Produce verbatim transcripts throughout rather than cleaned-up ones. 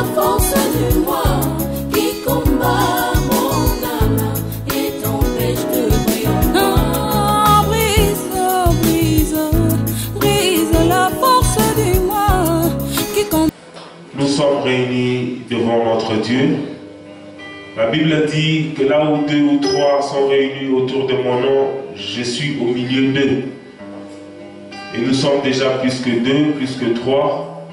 force de moi qui combat mon âme et t'empêche de briller. Ah, brise, brise, brise la force de moi qui combat. Nous sommes réunis devant notre Dieu. La Bible dit que là où deux ou trois sont réunis autour de mon nom, je suis au milieu d'eux. Et nous sommes déjà plus que deux, plus que trois.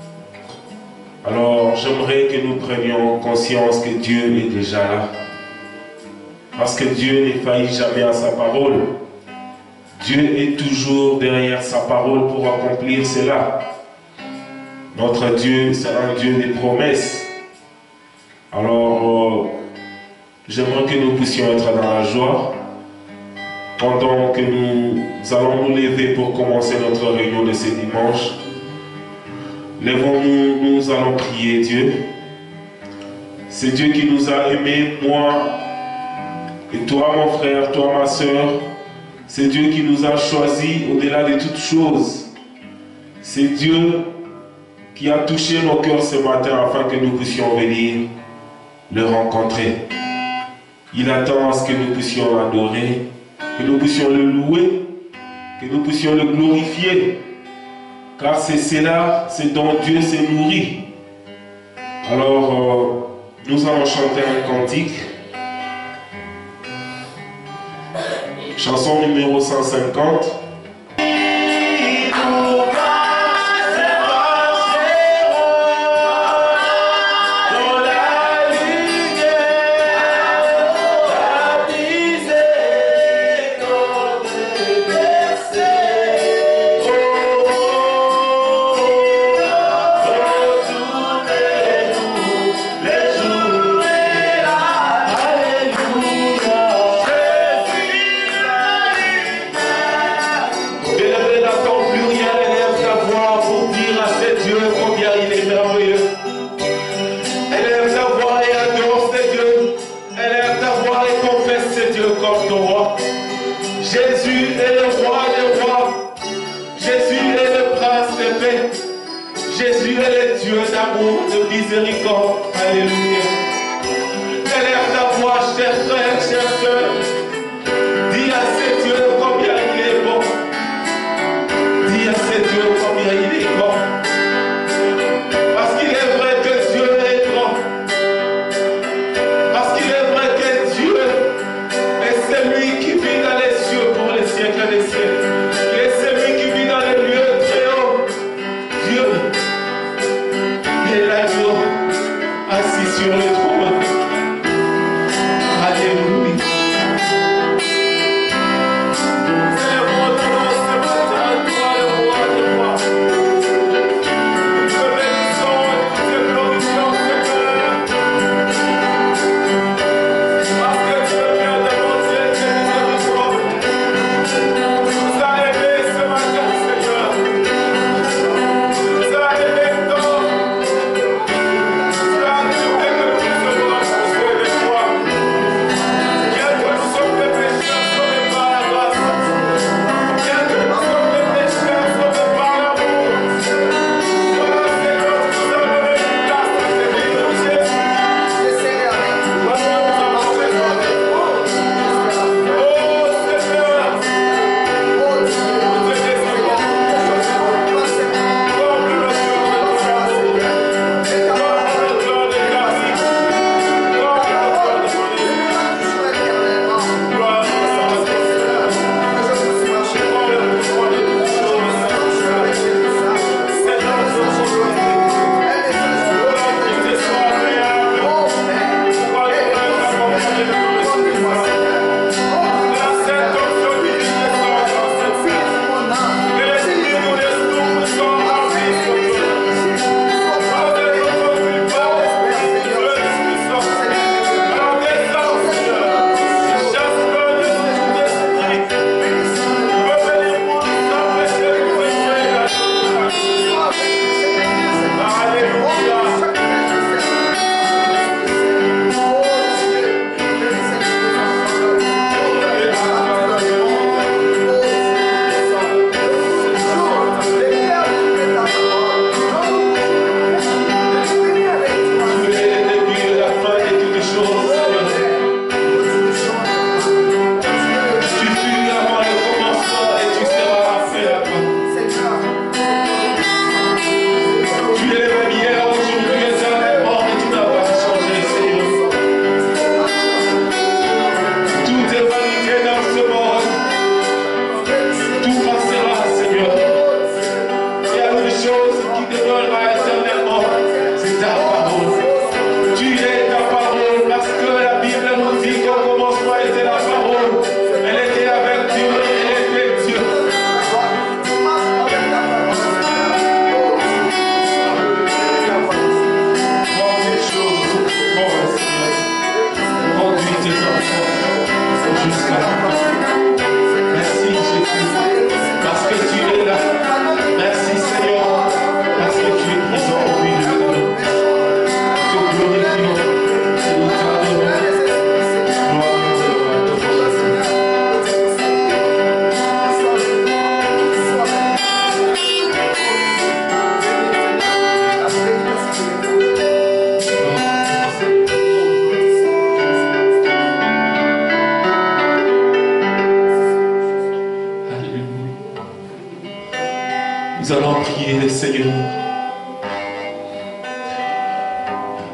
Alors j'aimerais que nous prenions conscience que Dieu est déjà là. Parce que Dieu ne faillit jamais à sa parole. Dieu est toujours derrière sa parole pour accomplir cela. Notre Dieu, c'est un Dieu des promesses. Alors, euh, j'aimerais que nous puissions être dans la joie pendant que nous allons nous lever pour commencer notre réunion de ce dimanche. Levons-nous, nous allons prier Dieu. C'est Dieu qui nous a aimés, moi et toi mon frère, toi ma soeur. C'est Dieu qui nous a choisis au-delà de toutes choses. C'est Dieu qui a touché nos cœurs ce matin afin que nous puissions venir le rencontrer. Il attend à ce que nous puissions l'adorer, que nous puissions le louer, que nous puissions le glorifier. Car c'est cela, c'est dont Dieu s'est nourri. Alors, euh, nous allons chanter un cantique. Chanson numéro cent cinquante. Miséricorde, alléluia. Élève ta voix, chers frères, chères sœurs. Dis à ce Dieu combien il est bon. Dis à ce Dieu combien il est bon. Parce qu'il est vrai que Dieu est grand. Parce qu'il est vrai que Dieu est celui qui vit dans les cieux pour les siècles des siècles. Il est celui qui vit dans les lieux très hauts. Dieu est l'agneau assis sur le trône. Alléluia. C'est bon, c'est bon, c'est bon, toi le roi de roi. Nous te bénissons, nous te glorifions, Seigneur. Parce que tu es bien de mon Dieu, tu es miséricorde. Tu nous as aimés ce matin, Seigneur. Tu nous as aimés tant. Tu as aimé que nous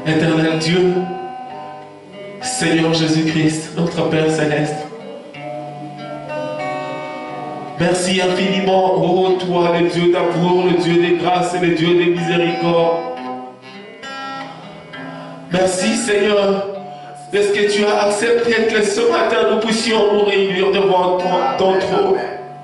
Éternel Dieu, Seigneur Jésus-Christ, notre Père Céleste, merci infiniment, ô toi, le Dieu d'amour, le Dieu de grâce et le Dieu de miséricorde. Merci Seigneur, de ce que tu as accepté que ce matin nous puissions nous réunir devant ton, ton trône.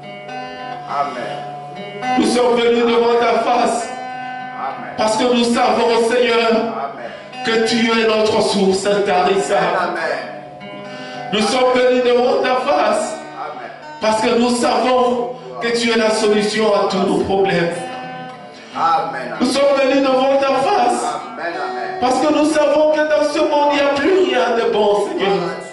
Nous sommes venus devant ta face parce que nous savons, Seigneur, que tu es notre source intarissable. Nous sommes venus devant ta face parce que nous savons que tu es la solution à tous nos problèmes. Nous sommes venus devant ta face parce que nous savons que dans ce monde il n'y a plus rien de bon, Seigneur.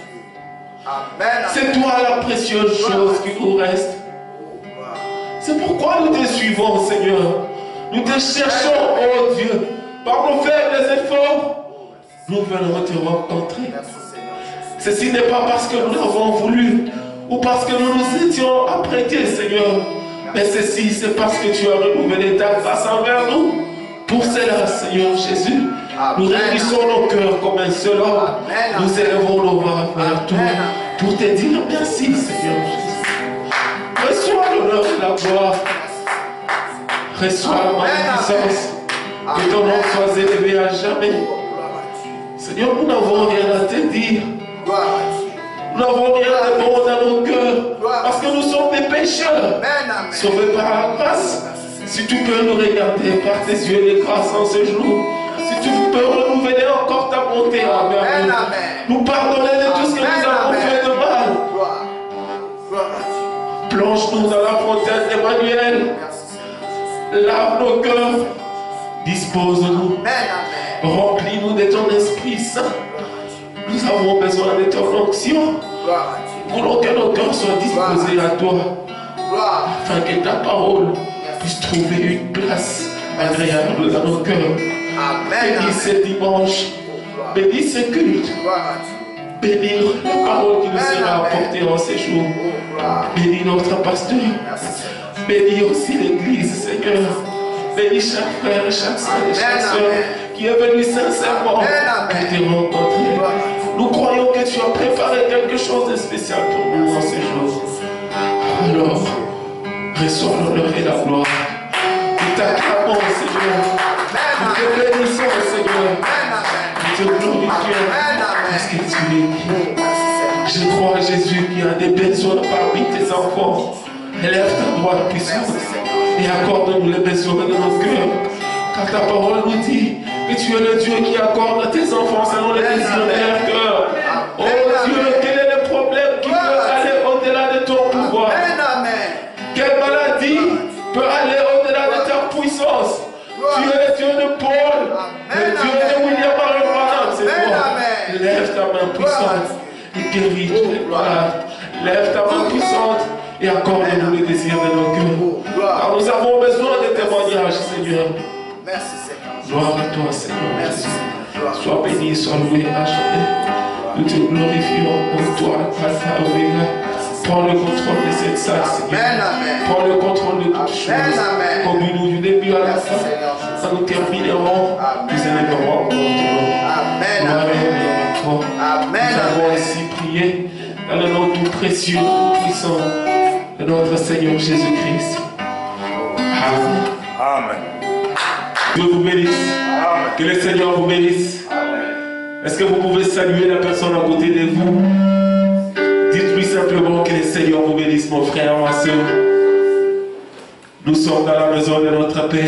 C'est toi la précieuse chose qui nous reste. C'est pourquoi nous te suivons, Seigneur. Nous te cherchons, oh Dieu. Par nos faibles efforts, nous venons te rencontrer. Ceci n'est pas parce que nous l'avons voulu ou parce que nous nous étions apprêtés, Seigneur. Mais ceci, c'est parce que tu as renouvelé ta grâce envers nous. Pour cela, Seigneur Jésus, nous réunissons nos cœurs comme un seul homme. Nous élevons nos voix vers toi pour te dire merci, Seigneur Jésus. Reçois l'honneur et la gloire. Reçois la magnificence. Que ton nom soit élevé à jamais. Seigneur, nous n'avons rien à te dire. Nous n'avons rien de bon dans nos cœurs. Parce que nous sommes des pécheurs. Sauvés par la grâce. Si tu peux nous regarder par tes yeux de grâce en ce jour. Si tu peux renouveler encore ta bonté envers nous. Nous pardonner de tout ce que nous avons fait de mal. Plonge-nous dans la fontaine d'Emmanuel. Lave nos cœurs. Dispose-nous. Remplis-nous de ton Esprit Saint. Nous avons besoin de ton onction. Nous voulons que nos cœurs soient disposés à toi. Afin que ta parole puisse trouver une place agréable dans nos cœurs. Bénis ce dimanche. Bénis ce culte. Bénis la parole qui nous sera apportée en ces jours. Bénis notre pasteur. Bénis aussi l'Église, Seigneur. Bénis chaque frère, chaque soeur et chaque soeur qui est venu sincèrement pour te rencontrer. Nous croyons que tu as préparé quelque chose de spécial pour nous en ces jours. Alors, reçois l'honneur et la gloire. Nous t'acclamons, Seigneur. Nous te bénissons, Seigneur. Nous te glorifions parce que tu es bien. Je crois, Jésus, qu'il y a des besoins parmi tes enfants. Élève ta droite puissante et accorde-nous les besoins de nos cœurs. Car ta parole nous dit que tu es le Dieu qui accorde à tes enfants selon les désirs de leur cœur. Oh Dieu, quel est le problème qui peut aller au-delà de ton pouvoir? Quelle maladie peut aller au-delà de ta puissance? Tu es le Dieu de Paul, le Dieu de William Branham, c'est toi. Lève ta main puissante et guéris tous les malades. Lève ta main puissante et accorde-nous les désirs de nos cœurs. Car nous avons besoin de témoignages, Seigneur. Merci, Seigneur. Gloire à toi, Seigneur Jésus. Sois béni, sois loué à jamais. Nous te glorifions pour toi, Alpha Omega. Prends le contrôle de cette salle, Seigneur. Prends le contrôle de toutes choses. Conduis-nous du début à la fin. Quand nous terminerons, nous élèverons encore ton nom. Gloire à toi. Nous avons ainsi prié dans le nom tout précieux, tout puissant de notre Seigneur Jésus-Christ. Amen. Amen. Dieu vous bénisse. Amen. Que le Seigneur vous bénisse. Est-ce que vous pouvez saluer la personne à côté de vous? Dites-lui simplement que le Seigneur vous bénisse, mon frère, ma soeur. Nous sommes dans la maison de notre Père.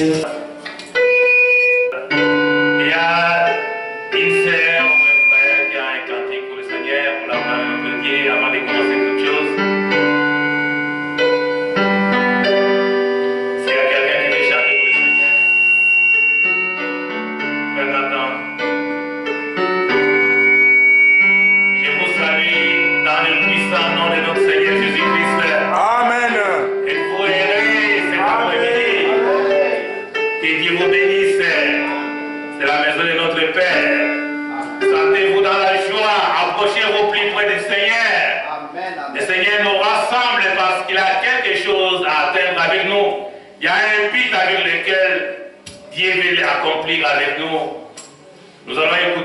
Il y a une sœur ou un frère qui a un cantique pour le Seigneur, pour la gloire de Dieu, avant de commencer toute chose. S'il y a quelqu'un qui veut chanter pour le Seigneur, frère Nathan, je vous salue dans le puissant nom de notre Seigneur Jésus-Christ. Amen. Et vous errez cet après-midi. Que Dieu vous bénisse. C'est la maison de notre Père. Sentez-vous dans la joie. Approchez-vous plus près du Seigneur. Le Seigneur nous rassemble parce qu'il a quelque chose à atteindre avec nous. Il y a un but avec lequel Dieu veut l'accomplir avec nous. Nous allons écouter.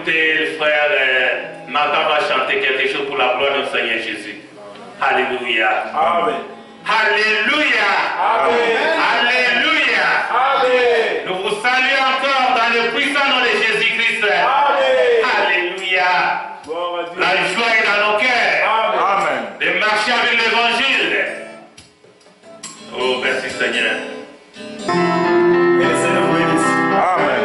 Maintenant, on va chanter quelque chose pour la gloire de notre Seigneur Jésus. Alléluia. Amen. Alléluia. Amen. Alléluia. Amen. Nous vous saluons encore dans le puissant nom de Jésus-Christ. Amen. Alléluia. Gloire à Dieu. La joie est dans nos cœurs. Amen. De marcher avec l'évangile. Oh, merci Seigneur. Amen.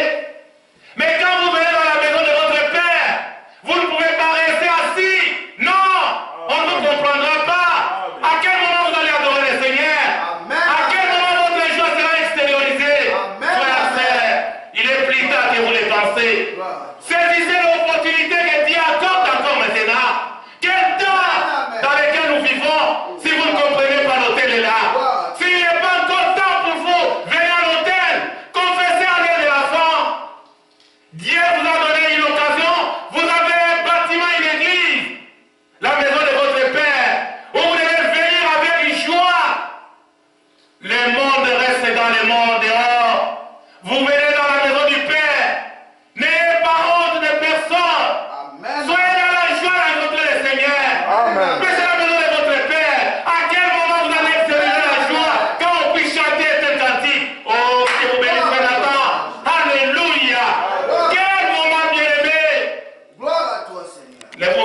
Mais quand vous venez dans la maison de votre Père, vous ne pouvez pas rester assis. Non,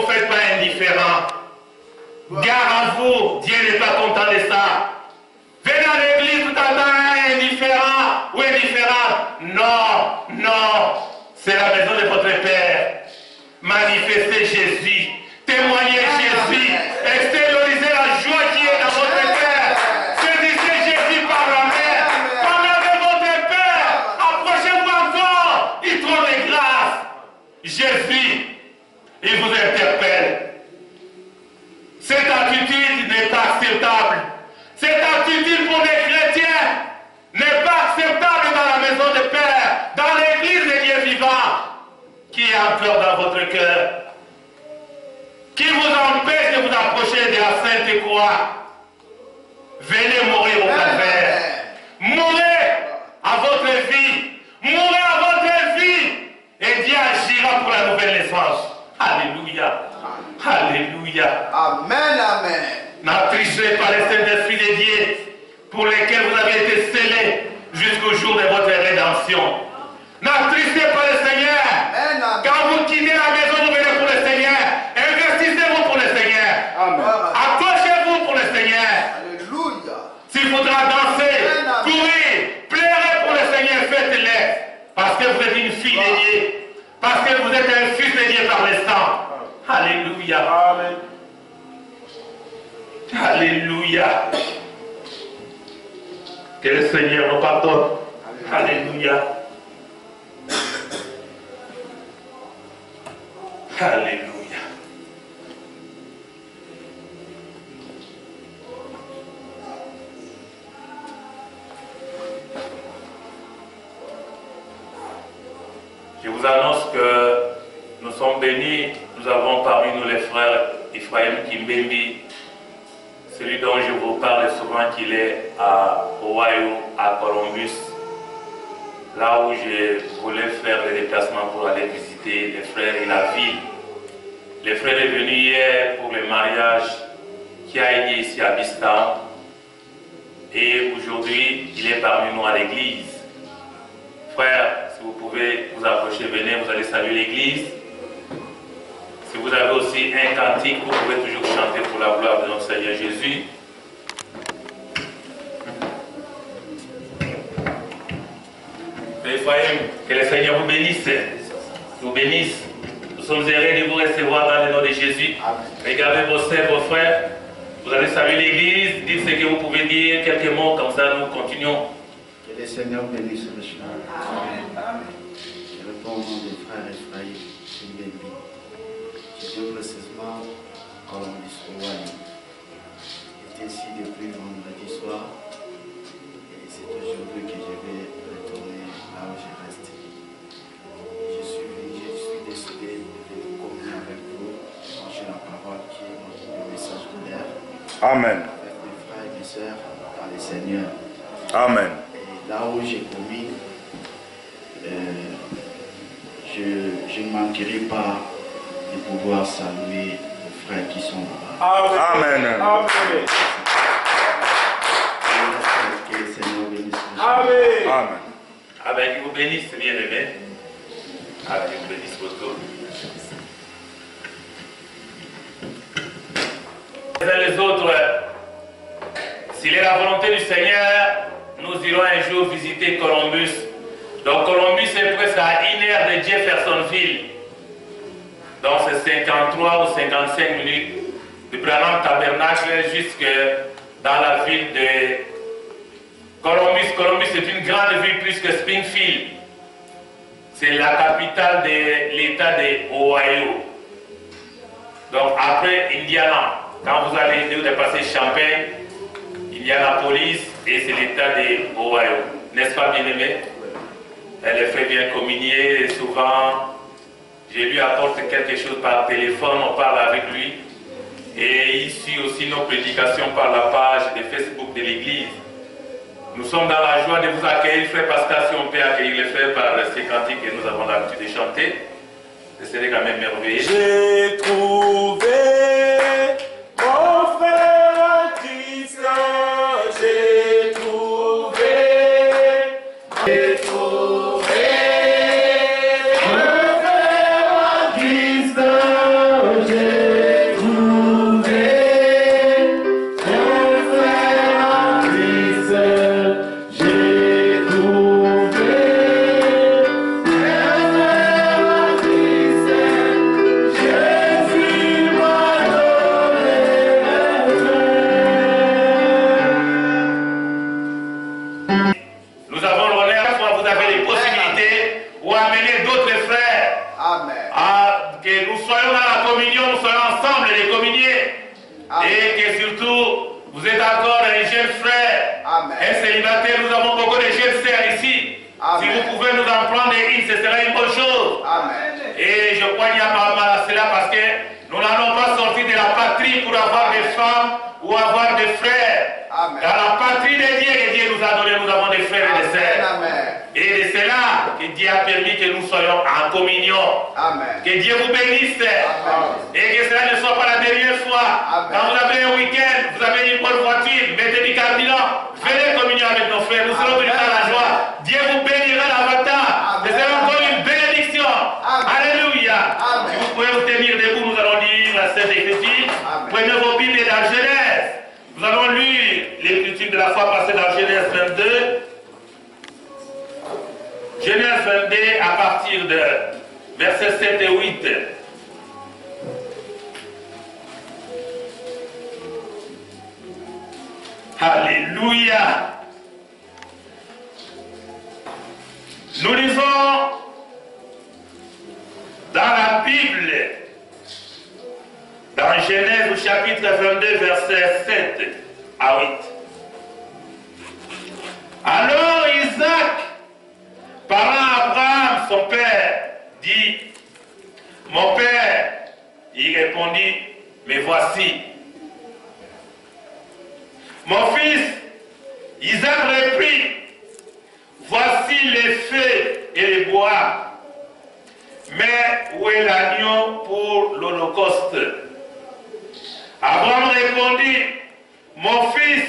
faites pas indifférent. Gare à vous, Dieu n'est pas content de ça. Venez à l'église tout à l'heure indifférent ou indifférent. Non, non, c'est la maison de votre Père. Manifestez Jésus, témoignez Jésus, extériorisez la joie qui est dans votre Père. Saisissez Jésus par la main. Parlez de votre Père. Approchez-vous encore. Il trouve les grâces. Jésus, il vous interpelle. Cette attitude n'est pas acceptable. Cette attitude pour les chrétiens n'est pas acceptable dans la maison de Père, dans l'église des Dieu vivants. Qui est encore dans votre cœur? Qui vous empêche de vous approcher de la Sainte Croix? Venez mourir au calvaire. Mourez à votre vie. Mourez à votre vie. Et Dieu agira pour la nouvelle naissance. Alléluia. Alléluia. Amen, amen. N'attristez pas les Saint-Esprit de Dieu pour lesquels vous avez été scellés jusqu'au jour de votre rédemption. N'attristez pas le Seigneur. Amen, amen. Quand vous quittez la maison, vous venez pour le Seigneur. Investissez-vous pour le Seigneur. Amen. Accrochez-vous pour le Seigneur. Alléluia. S'il faudra danser, Amen, amen. courir, pleurez pour le Seigneur, faites-le. Parce que vous êtes une fille de Dieu. Parce que vous êtes un fils de Dieu par le sang. Alléluia. Amen. Alléluia. Que le Seigneur nous pardonne. Alléluia. Alléluia. Je vous annonce que nous sommes bénis. Nous avons parmi nous les frères Ephraim Kimbembi, celui dont je vous parle souvent qu'il est à Ohio, à Columbus, là où je voulais faire le déplacement pour aller visiter les frères et la ville. Le frère est venu hier pour le mariage qui a eu lieu ici à Bistown. Et aujourd'hui, il est parmi nous à l'église. Frère, si vous pouvez vous approcher, venez, vous allez saluer l'église. Si vous avez aussi un cantique, vous pouvez toujours chanter pour la gloire de notre Seigneur Jésus. Ephraim, que le Seigneur vous bénisse, vous bénisse. Nous sommes heureux de vous recevoir dans le nom de Jésus. Regardez vos sœurs, vos frères. Vous allez saluer l'église, dites ce que vous pouvez dire, quelques mots, comme ça nous continuons. Que le Seigneur bénisse le chemin. Amen. Je réponds au nom des frères Ephraim Kimbembi. Je viens précisément à Columbus, Ohio. J'étais ici depuis vendredi soir et c'est aujourd'hui que je vais retourner là où je reste. Je suis venu, je suis décidé de venir communier avec vous, manger la parole qui est le message de l'air. Amen. Avec mes frères et mes sœurs dans le Seigneur. Amen. Et là où j'ai commis, euh, je, je ne manquerai pas de pouvoir saluer les frères qui sont là-bas. Amen. Amen. Que le Seigneur bénisse les gens. Amen. Amen. Amen. Qu'il vous bénisse, bien-aimé. Amen. Qu'il vous bénisse beaucoup. Les uns les autres, s'il est la volonté du Seigneur, nous irons un jour visiter Columbus. Donc Columbus est presque à une heure de Jeffersonville. Donc c'est cinquante-trois ou cinquante-cinq minutes du Branham Tabernacle jusque dans la ville de Columbus. Columbus est une grande ville plus que Springfield. C'est la capitale de l'État de Ohio. Donc après Indiana, quand vous allez dépasser Champaign, Indianapolis et c'est l'État de Ohio. N'est-ce pas, bien-aimé? Elle est fait bien communier et souvent je lui apporte quelque chose par téléphone, on parle avec lui. Et ici aussi nos prédications par la page de Facebook de l'église. Nous sommes dans la joie de vous accueillir, frère Pascal, si on peut accueillir les frères par ces cantiques que nous avons l'habitude de chanter. Ce serait quand même merveilleux. J'ai trouvé mon frère Christ, j'ai trouvé, j'ai trouvé mon frère Christ, j'ai que nous soyons dans la communion, nous soyons ensemble les communiés. Amen. Et que surtout, vous êtes encore un jeune frère, Amen. un célibataire, nous avons beaucoup de jeunes sœurs ici. Amen. Si vous pouvez nous en prendre une, ce sera une bonne chose. Amen. Et je crois qu'il y a pas mal à cela parce que nous n'allons pas sortir de la patrie pour avoir des femmes ou avoir des frères. Amen. Dans la patrie de Dieu que Dieu nous a donné, nous avons des frères et des sœurs. Amen. Et c'est là que Dieu a permis que nous soyons en communion. Amen. Que Dieu vous bénisse. Amen. Et que cela ne soit pas la dernière fois. Amen. Quand vous avez un week-end, vous avez une bonne voiture, mettez du carburant, venez communier avec nos frères. Nous serons venus dans la joie. Dieu vous bénira davantage. Ce sera encore une bénédiction. Amen. Alléluia. Amen. Si vous pouvez vous tenir debout, nous allons lire la Sainte Écriture. Amen. Prenez vos Bibles dans Genèse. Nous allons lire l'écriture de la fois passée dans Genèse vingt-deux. Genèse vingt-deux à partir de versets sept et huit. Alléluia. Nous lisons dans la Bible, dans Genèse au chapitre vingt-deux, versets sept à huit. Alors Isaac, parlant à Abraham, son père, dit, mon père, il répondit, mais voici. Mon fils, Isaac reprit, voici les feux et les bois, mais où est l'agneau pour l'holocauste? Abraham répondit, mon fils,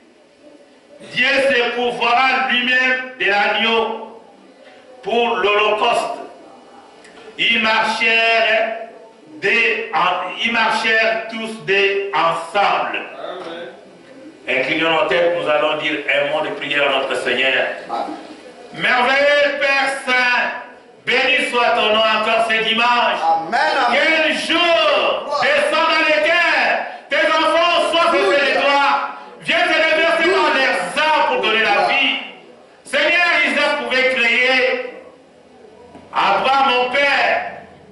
Dieu se pourvoira lui-même de l'agneau pour l'holocauste. Ils marchèrent, des, ils marchèrent tous deux ensemble. Amen. Inclinons nos têtes, nous allons dire un mot de prière à notre Seigneur. Amen. Merveilleux Père Saint, béni soit ton nom encore ce dimanche. Amen. Amen. Quel jour descend dans les cœurs. Tes enfants soient faits de toi. Viens te déverser dans leur sang pour donner la vie. Seigneur, Isaac pouvait créer. Abraham, mon Père,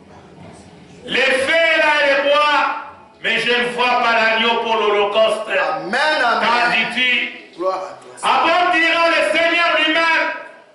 les feux là et les bois, mais je ne vois pas l'agneau pour l'holocauste. Amen. Qu'en Amen. dis-tu? Gloire à toi. Abraham dira le Seigneur lui-même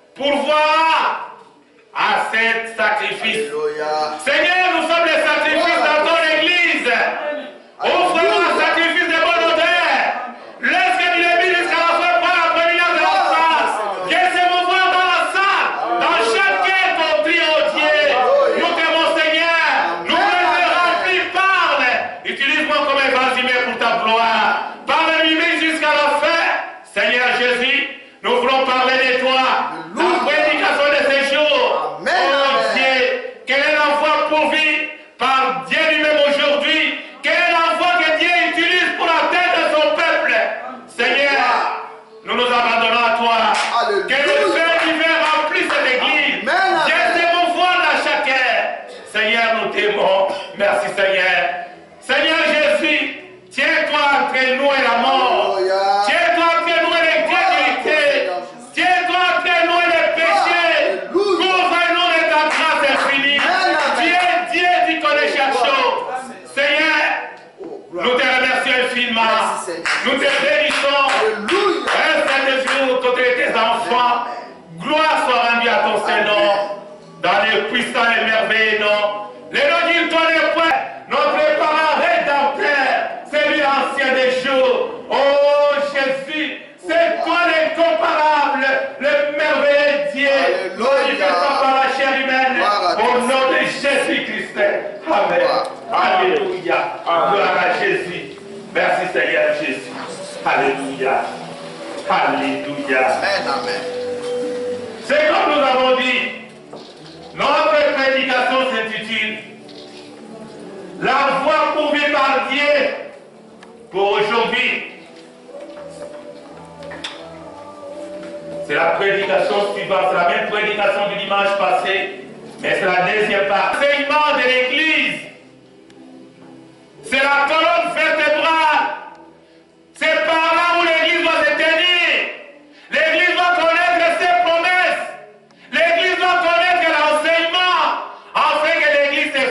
pourvoira à cet sacrifice. Alléluia. Seigneur, nous sommes les sacrifices dans ton église. Offre-nous un sacrifice de bonne odeur. Laisse que tu les jusqu'à la fin par la prééminence de la salle. Viens se mouvoir dans la salle, dans chacun ton tri, oh Dieu. Nous t'aimons, Seigneur. Nous voulons te remplir. Parle. Utilise-moi comme un vasimer pour ta gloire. Parle lui jusqu'à la fin. Seigneur Jésus, nous voulons parler de toi. La prédication de ces jours. Amen. Oh Dieu, quel est l'enfant pourvu par Dieu lui-même aujourd'hui? Quel est l'enfant que Dieu utilise pour atteindre son peuple? Seigneur, nous nous abandonnons à toi. Alléluia. Que le feu divin remplisse cette église. Amen. Dieu s'émouvoir dans chacun. Seigneur, nous t'aimons. Merci Seigneur. Seigneur Jésus, tiens-toi entre nous et la mort. Alléluia. Tiens-toi entre nous et l'incrédulité. Tiens-toi entre nous et les péchés. Alléluia. Couvre-nous de ta grâce infinie. Amen. Tu es Dieu, tu connais chaque chose. Seigneur, Oh, gloire. nous te remercions infiniment. Merci, Seigneur. Nous te bénissons. Alléluia. Un Saint-Esprit, côté de tes enfants. Gloire soit rendue à ton Saint-Nom. Dans les puissants et merveilleux noms. Les noms du ton est point. Notre parent rédempteur. C'est lui l'ancien des jours. Oh Jésus. C'est toi l'incomparable. Le merveilleux Dieu. Alléluia. Manifestant par la chair humaine. Gloire à Au toi. nom de Jésus-Christ. Amen. Alléluia. Gloire à Jésus. Merci Seigneur Jésus. Alléluia. Alléluia. Amen. Amen. C'est comme nous avons dit, notre prédication s'intitule La voie pourvue par Dieu pour aujourd'hui. C'est la prédication suivante, c'est la même prédication du dimanche passé, mais c'est la deuxième partie. L'enseignement de l'Église, c'est la colonne vertébrale. C'est par là où l'Église doit se tenir. L'Église doit connaître ses promesses. L'Église doit connaître l'enseignement, afin que l'Église se fonde sur cette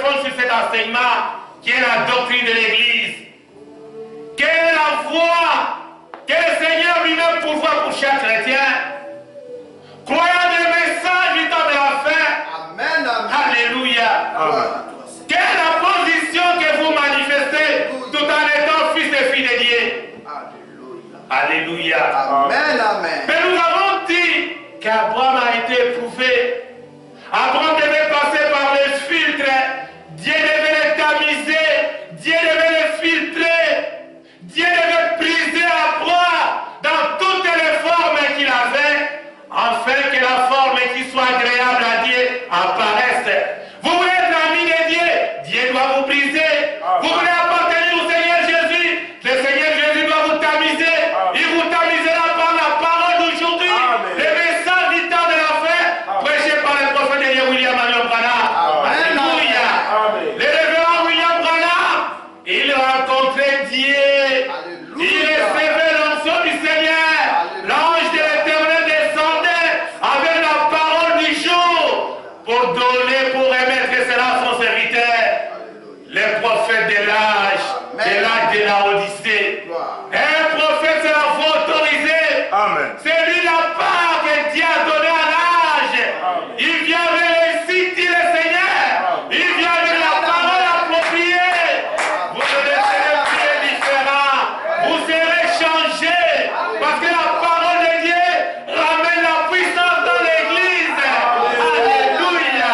cet enseignement qui est la doctrine de l'Église. Quelle est la voie que le Seigneur lui-même pourvoit pour chaque chrétien? Croyant le message du temps de la fin. Amen, amen. Alléluia. Amen. Quelle est la position que vous manifestez tout en étant fils et filles de Dieu? Alléluia. Alléluia. Amen, amen. Mais nous avons dit qu'Abraham a été éprouvé. Abraham devait passer par les filtres. Dieu devait le tamiser. Dieu devait le filtrer. Dieu devait briser Abraham dans toutes les formes qu'il avait, afin que la forme qui soit agréable à Dieu apparaisse. Vous voulez être ami de Dieu, Dieu doit vous briser. Vous voulez appartenir au Seigneur Jésus, le Seigneur Jésus doit vous tamiser. Il vous tamisera par la parole d'aujourd'hui. Le message du temps de la fin, prêché par le prophète de Dieu, William Marion Branham. Alléluia. Le révérend William Branham, il rencontrait Dieu. Il recevait l'onction du Seigneur. L'ange de l'Éternel descendait avec la parole du jour pour donner, pour émettre cela à son serviteur. Les prophètes de l'âge, de l'âge de la Odyssée. Un prophète sera autorisé. Amen. C'est lui la part que Dieu a donnée à l'âge. Il vient avec les signes, dit le Seigneur. Il vient avec la parole appropriée. Vous ne serez plus différents. Vous serez changés. Parce que la parole de Dieu ramène la puissance dans l'église. Alléluia.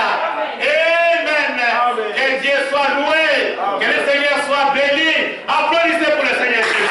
Amen. Que Dieu soit loué. Que le Seigneur soit béni. Applaudissez pour le Seigneur Jésus.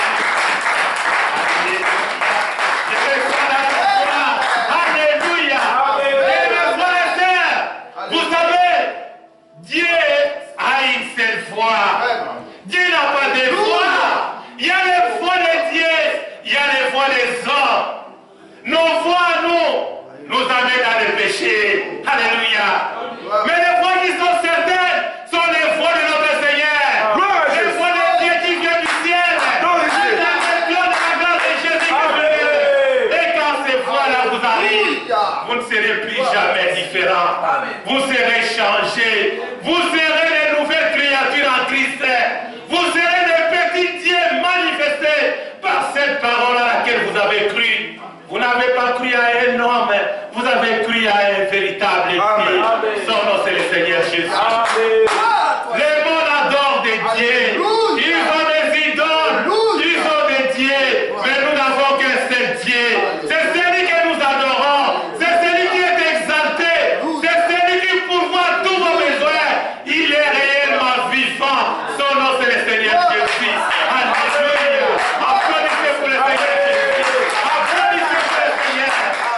Alléluia. Et mes frères et sœurs, vous savez, Dieu a une seule foi. Dieu n'a pas de foi. Il y a les voies de Dieu, il y a les voies des hommes. Nos voies, nous, nous amènent dans le péché. Alléluia. Mais les voies qui sont certaines sont les voies de notre Seigneur. Les voies de Dieu qui vient du ciel. C'est la région de la grâce de Jésus-Christ. Et quand ces voies-là vous arrivent, vous ne serez plus jamais différents. Vous serez changés. Vous serez des nouvelles créatures en Christ. Vous serez des petits dieux manifestés par cette parole à laquelle vous avez cru. Vous n'avez pas cru à un homme, vous avez cru à un véritable Dieu. Son nom, c'est le Seigneur Jésus. Le monde adore des dieux. Ils ont des idoles. Ils ont des dieux. Mais nous n'avons qu'un seul Dieu. C'est celui que nous adorons. C'est celui qui est exalté. C'est celui qui pourvoit tous vos besoins. Il est réellement vivant. Son nom, c'est le Seigneur Jésus. Alléluia. Applaudissez pour le Seigneur Jésus. Applaudissez pour le Seigneur.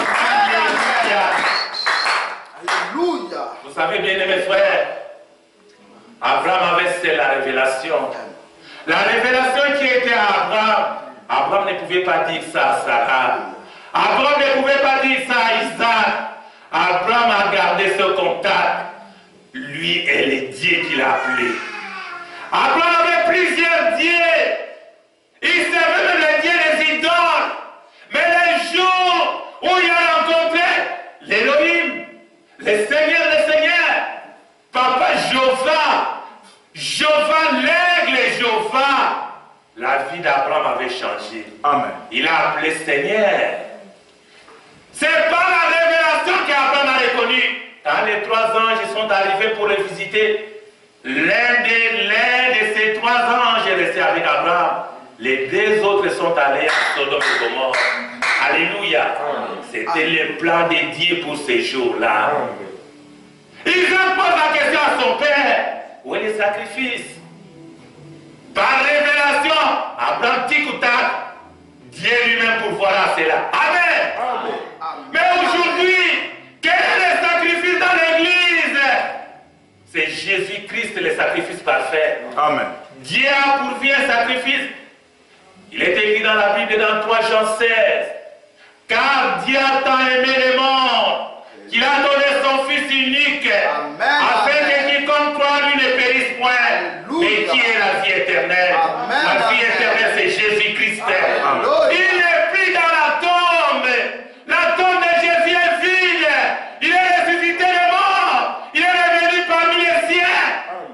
Alléluia. Vous savez bien, mes frères, Abraham avait c'est la révélation. La révélation qui était à Abraham, Abraham ne pouvait pas dire ça à Sarah. Abraham ne pouvait pas dire ça à Isaac. Abraham a gardé ce contact. Lui est le Dieu qu'il a appelé. Abraham avait plusieurs dieux. Il servait même le Dieu des idoles. Mais les jours où il a rencontré l'Élohim, le Seigneur des Seigneurs, Papa Jéhovah, Jéhovah, l'aigle Jéhovah, la vie d'Abraham avait changé. Amen. Il a appelé Seigneur. C'est pas la révélation qu'Abraham a reconnue. Quand les trois anges sont arrivés pour le visiter, l'un de, l'un de ces trois anges est resté avec Abraham. Les deux autres sont allés à Sodome et Gomorrhe. Alléluia. C'était le plan de Dieu pour ces jours-là. Il se pose la question à son père. Où est le sacrifice? Par révélation, Abraham tic ou tac, Dieu lui-même pourvoira cela. Amen. Amen. Mais aujourd'hui, quel est le sacrifice dans l'église? C'est Jésus-Christ, le sacrifice parfait. Amen. Dieu a pourvu un sacrifice. Il est écrit dans la Bible dans trois Jean seize. Car Dieu a tant aimé le monde qu'il a donné son Fils unique, Amen. afin que quiconque croit en lui ne périsse point, Alléluia. mais qui est la vie éternelle. Amen. La vie Amen. éternelle, c'est Jésus-Christ. Alléluia. Il n'est plus dans la tombe. La tombe de Jésus est vide. Il est ressuscité de mort. Il est revenu parmi les siens. Il a commis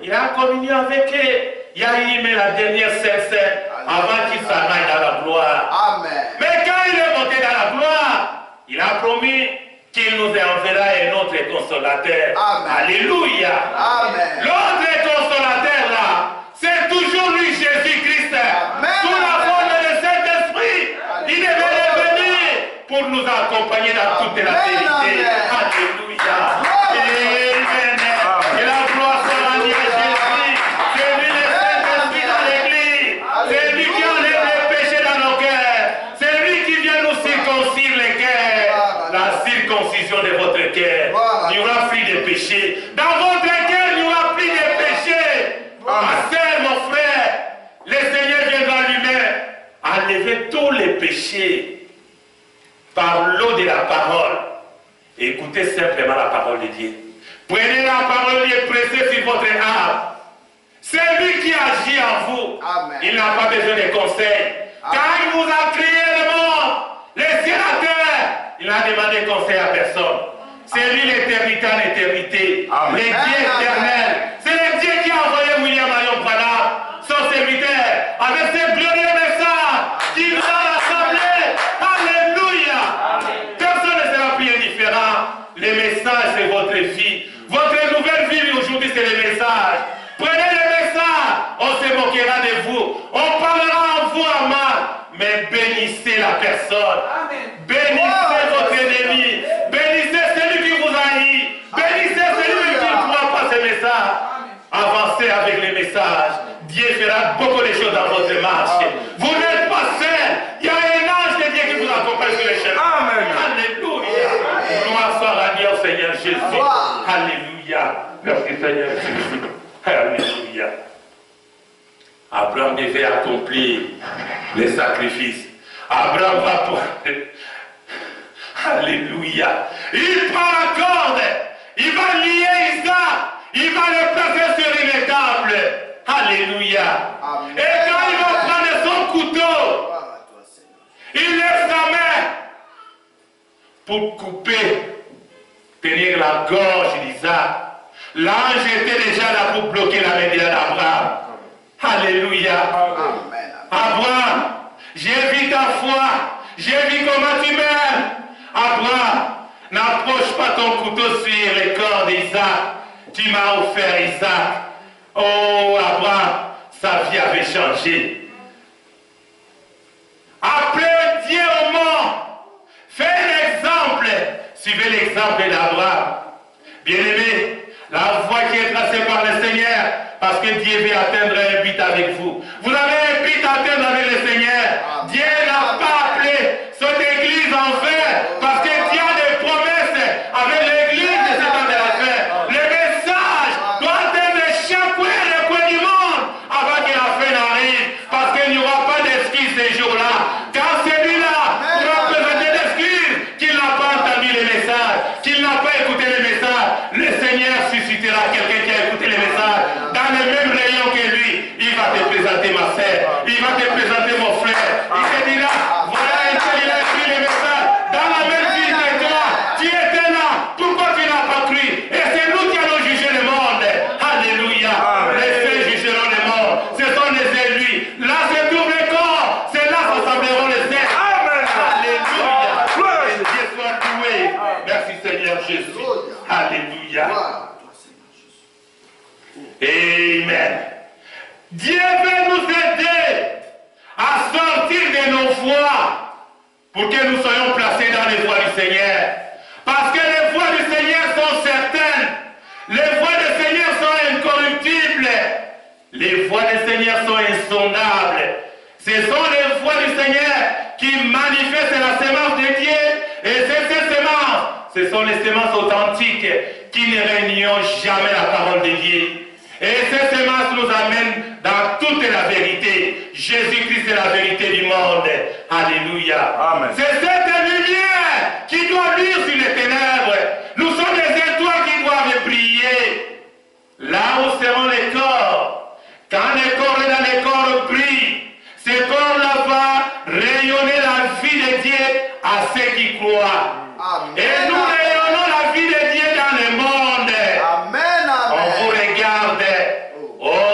communion avec eux. Il a aimé la dernière scène avant qu'il s'en aille dans la gloire. Amen. Mais quand il est monté dans la gloire, il a promis qu'il nous enverra un autre consolateur. Amen. Alléluia. Amen. L'autre consolateur là, c'est toujours lui, Jésus-Christ. Sous la forme du Saint-Esprit, il est venu pour nous accompagner dans toute la Amen. vérité. Alléluia. Amen. Que la gloire soit rendue à Jésus. C'est lui le Saint-Esprit dans l'église. C'est lui qui enlève les péchés dans nos cœurs. C'est lui qui vient nous circoncire les cœurs. La circoncision de votre cœur. Il n'y aura plus de péchés. Dans votre cœur, il n'y aura plus de péchés. Ma sœur, mon frère, le Seigneur viendra lui-même enlever tous les péchés par l'eau de la parole. Écoutez simplement la parole de Dieu. Prenez la parole de Dieu, pressez sur votre âme. C'est lui qui agit en vous. Amen. Il n'a pas besoin de conseils. Car il vous a créé le monde, les cieux et la terre. Il n'a demandé conseil à personne. C'est lui l'éternité en éternité. Amen. Le Dieu éternel. C'est le Dieu qui a envoyé William Marion Branham, son serviteur, avec ses glorieux messages qui nous a rassemblés. Alléluia. Personne ne sera plus indifférent. Les messages, c'est votre vie. Votre nouvelle vie aujourd'hui, c'est les messages. Prenez les messages. On se moquera de vous. On parlera en vous en mal. Mais bénissez la personne. Bénissez votre ennemi. Bénissez celui qui vous haït. Bénissez celui qui ne croit pas ces messages. Avancez avec les messages. Dieu fera beaucoup de choses dans votre marche. Vous n'êtes pas seul. Il y a un ange de Dieu qui vous accompagne sur les chemins. Amen. Alléluia. Gloire soit rendue au Seigneur Jésus. Alléluia. Merci Seigneur Jésus. Alléluia. Abraham devait accomplir les sacrifices. Abraham va pour... Alléluia. Il prend la corde. Il va lier Isaac. Il va le placer sur une table. Alléluia. Amen. Et quand il va prendre son couteau, Gloire à toi, Seigneur. il lève sa main pour couper, tenir la gorge d'Isaac. L'ange était déjà là pour bloquer la main d'Abraham. Alléluia. Amen. Abraham, j'ai vu ta foi, j'ai vu comment tu m'aimes. Abraham, n'approche pas ton couteau sur le corps d'Isaac. Tu m'as offert Isaac. Oh Abraham, sa vie avait changé. Appelez Dieu au monde. Fais l'exemple. Suivez l'exemple d'Abraham. Bien-aimé, la voie qui est tracée par le Seigneur, parce que Dieu veut atteindre un but avec vous. Vous avez un but à atteindre avec le Seigneur. Dieu n'a pas appelé cette église en fait, parce que Dieu a des promesses avec l'église de ce temps de la fin. Le message doit atteindre chaque coin et le coin du monde avant que la fin n'arrive, parce qu'il n'y aura pas d'excuses ces jours-là. Quand celui-là pourra présenter d'excuses qu'il n'a pas entendu les messages, qu'il n'a pas écouté les messages, le Seigneur suscitera quelqu'un qui a écouté les messages dans le même rayon que lui. Il va te présenter ma sœur, il va te présenter mon frère, il te dira, voilà un tel, il a écrit les messages dans la même ville que toi, tu étais là, pourquoi tu n'as pas cru? Et c'est nous qui allons juger le monde. Alléluia. Les faits jugeront le monde, ce sont les élus. Là c'est tout le corps, c'est là s'assembleront les saints. Amen. Alléluia. Que Dieu soit loué. Merci Seigneur Jésus. Alléluia. Gloire à toi, Seigneur Jésus. Amen. Dieu veut nous aider à sortir de nos voies pour que nous soyons placés dans les voies du Seigneur. Parce que les voies du Seigneur sont certaines. Les voies du Seigneur sont incorruptibles. Les voies du Seigneur sont insondables. Ce sont les voies du Seigneur qui manifestent la sémence de Dieu. Et c'est ces sémences, ce sont les sémences authentiques qui ne réuniront jamais la parole de Dieu. Et ces semences nous amènent dans toute la vérité. Jésus-Christ est la vérité du monde. Alléluia. Amen. C'est cette lumière qui doit luire sur les ténèbres. Nous sommes des étoiles qui doivent briller. Là où seront les corps. Quand les corps et dans les corps brillent, ces corps-là vont rayonner la vie de Dieu à ceux qui croient. Amen. Et nous rayonnons la vie de Dieu dans le monde. Amen. On vous Amen. regarde. Oh,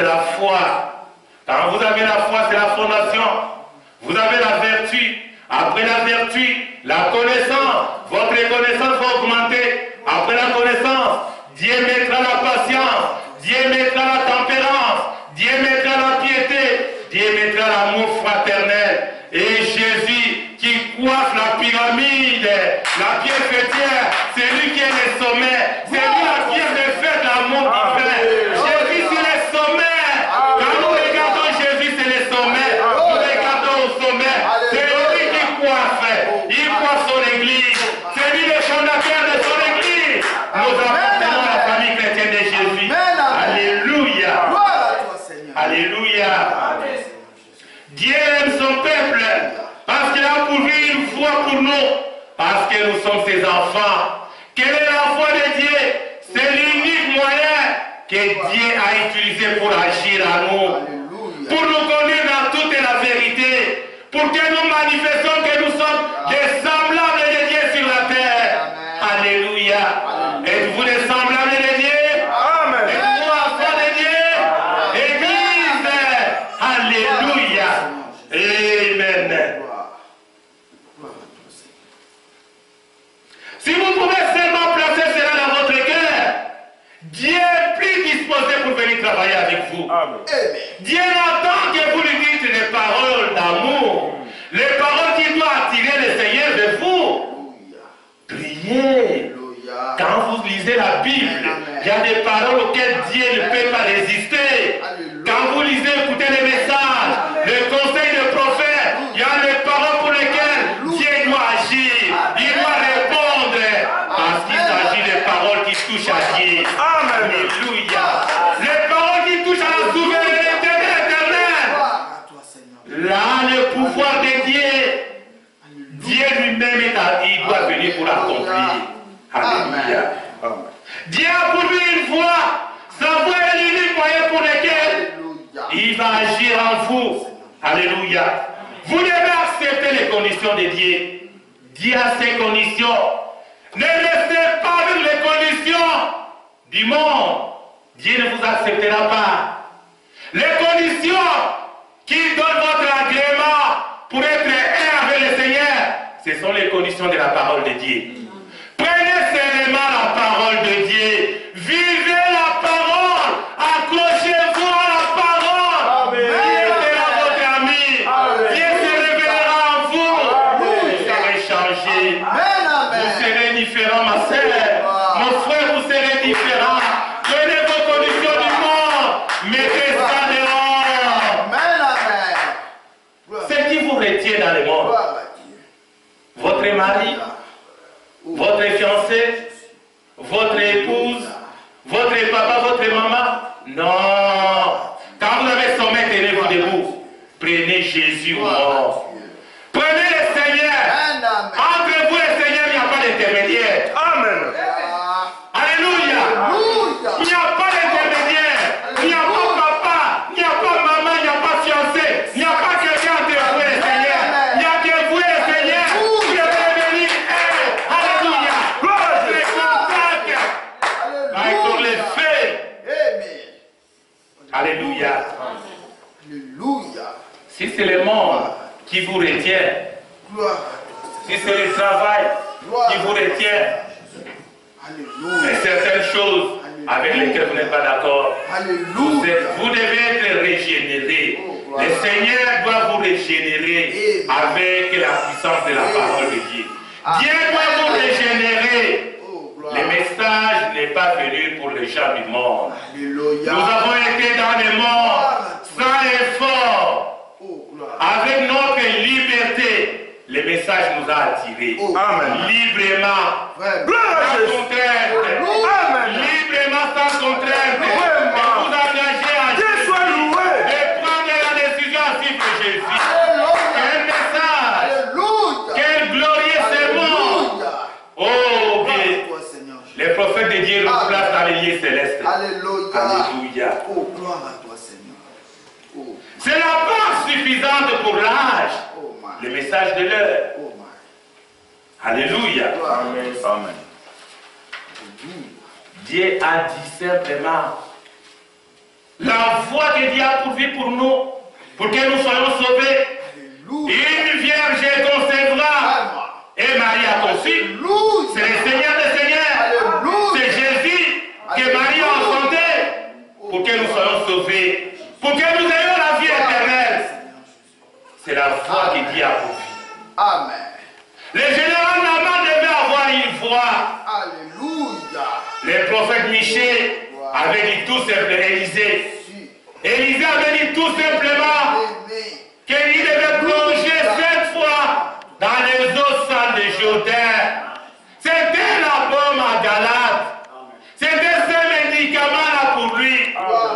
la foi. Quand vous avez la foi, c'est la fondation. Vous avez la vertu. Après la vertu, la connaissance. Votre connaissance va augmenter. Après la connaissance, Dieu mettra la patience. Dieu mettra la tempérance. Dieu mettra la piété. Dieu mettra l'amour fraternel. Et Jésus qui coiffe la pyramide, la pierre fêtière, c'est lui qui est le sommet. C'est lui la pierre de fête, l'amour divin. Jésus, c'est le sommet. Quand nous regardons Jésus, c'est le sommet. Nous regardons au sommet. C'est lui qui coiffe. Il coiffe son église. C'est lui le fondateur de son église. Nous appartenons à la famille chrétienne de Jésus. Alléluia. Alléluia. Dieu aime son peuple parce qu'il a pourvu une foi pour nous, parce que nous sommes ses enfants. Quelle est la foi de Dieu? C'est l'unique moyen que Dieu a utilisé pour agir à nous, pour nous conduire dans toute la vérité, pour que nous manifestions que nous sommes des semblables de Dieu sur la terre. Alléluia. Êtes-vous des semblables de Dieu? Amen. Êtes-vous enfants de Dieu? Église. Alléluia. Amen. Si vous pouvez seulement placer cela dans votre cœur, Dieu est plus disposé pour venir travailler avec vous. Amen. Dieu attend que vous lui dites les paroles d'amour, les paroles qui doivent attirer le Seigneur de vous. Priez. Quand vous lisez la Bible, il y a des paroles auxquelles Dieu ne peut pas résister. Quand vous lisez, écoutez les messages, les conseils de prophètes, il y a des paroles pour lesquelles Dieu doit agir. Il doit répondre. Parce qu'il s'agit des paroles qui touchent à Dieu. Alléluia. Les paroles qui touchent à la souveraineté éternelle. Là, le pouvoir de Dieu, Dieu lui-même, il doit venir pour l'accomplir. Alléluia. Dieu a pourvu une fois, sa voix est l'unique moyen pour lequel il va agir en vous. Alléluia. Vous devez accepter les conditions de Dieu. Dieu a ses conditions. Ne restez pas avec les conditions du monde. Dieu ne vous acceptera pas. Les conditions qui donnent votre agrément pour être un avec le Seigneur, ce sont les conditions de la parole de Dieu. Prenez seulement la parole de Dieu. Vivez la parole. Accrochez-vous à la parole. Amen. Dieu sera votre ami. Amen. Dieu se révélera en vous. Amen. Vous serez changé. Amen. Vous serez différent, ma sœur. Mon frère, vous serez différent. Prenez vos conditions du monde. Mettez ça dehors. Amen. Ce qui vous retient dans le monde. Votre mari, votre fiancé, votre épouse, votre papa, votre maman. Non. Quand vous avez sommet, tenez-vous debout. Prenez Jésus au mort. Prenez le Seigneur. Entre vous et le Seigneur, il n'y a pas d'intermédiaire. Amen. Alléluia. Il n'y a pas d'intermédiaire. Il n'y a pas papa, il n'y a pas maman, il n'y a pas fiancé. Il n'y a pas quelqu'un entre vous et le Seigneur. Il n'y a que vous et le Seigneur. Vous devez venir. Alléluia. C'est contact. Avec les faits. Alléluia. Si c'est le monde qui vous retient, si c'est le travail qui vous retient, et certaines choses avec lesquelles vous n'êtes pas d'accord, vous, vous devez être régénéré. Le Seigneur doit vous régénérer avec la puissance de la parole de Dieu. Dieu doit vous régénérer. Le message n'est pas venu pour les gens du monde. Nous avons été dans le monde sans effort. Avec notre liberté, le message nous a attirés. Amen. Librement. Sans contrainte. Librement sans contrainte. De vous engager à Jésus. De prendre la décision à suivre Jésus. Quel message. Quel glorieux sermon. Oh bien. Les prophètes de Dieu nous placent dans les lieux célestes. Alléluia. Oh, gloire à toi, Seigneur. Oh. C'est la part suffisante pour l'âge. Oh, le message de l'heure. Oh, alléluia. Amen. Amen. Dieu a dit simplement, La foi que Dieu a pourvu pour nous, pour que nous soyons sauvés. Une vierge concevra et Marie a conçu. C'est le Seigneur des Seigneurs. C'est Jésus que Marie a enfanté pour que nous soyons sauvés, pour que nous ayons la vie éternelle. C'est la foi que Dieu a pourvu. Amen. Le général Naaman devait avoir une foi. Alléluia. Le prophète Michée avait dit tout simplement, Élisée. Élisée avait dit tout simplement qu'il devait plonger cette fois dans les eaux salles de Jourdain. C'était la pomme à Galate. C'était ce médicament-là pour lui.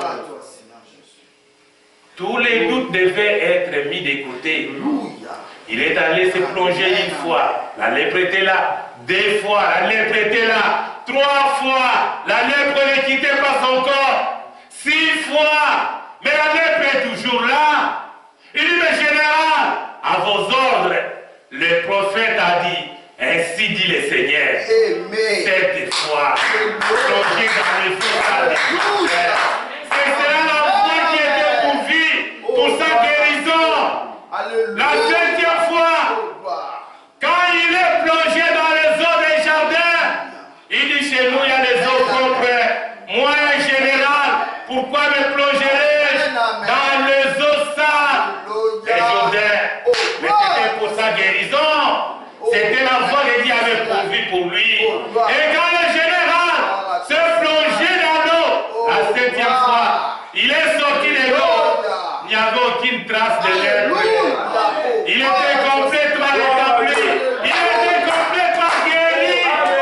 Tous les doutes devaient être mis de côté. Il est allé se plonger une fois. La lèpre était là. Deux fois. La lèpre était là. Trois fois. La lèpre ne quittait pas son corps. Six fois. Mais la lèpre est toujours là. Il dit, mais général, à vos ordres, le prophète a dit, ainsi dit le Seigneur. Cette fois, plongé dans les eaux. C'est cela la foi qui était pourvue pour sa guérison. La septième fois, quand il est plongé dans les eaux des jardins, il dit, chez nous, il y a les eaux propres. Moi, général, pourquoi me plongerai-je dans les eaux sales des Jourdains? Mais c'était pour sa guérison. C'était la foi que Dieu avait pourvue pour lui. Et quand le général se plongeait dans l'eau, la septième fois, il est sorti de l'eau. Il n'y avait aucune trace de lèpre. Il était complètement rétabli. Il était complètement guéri.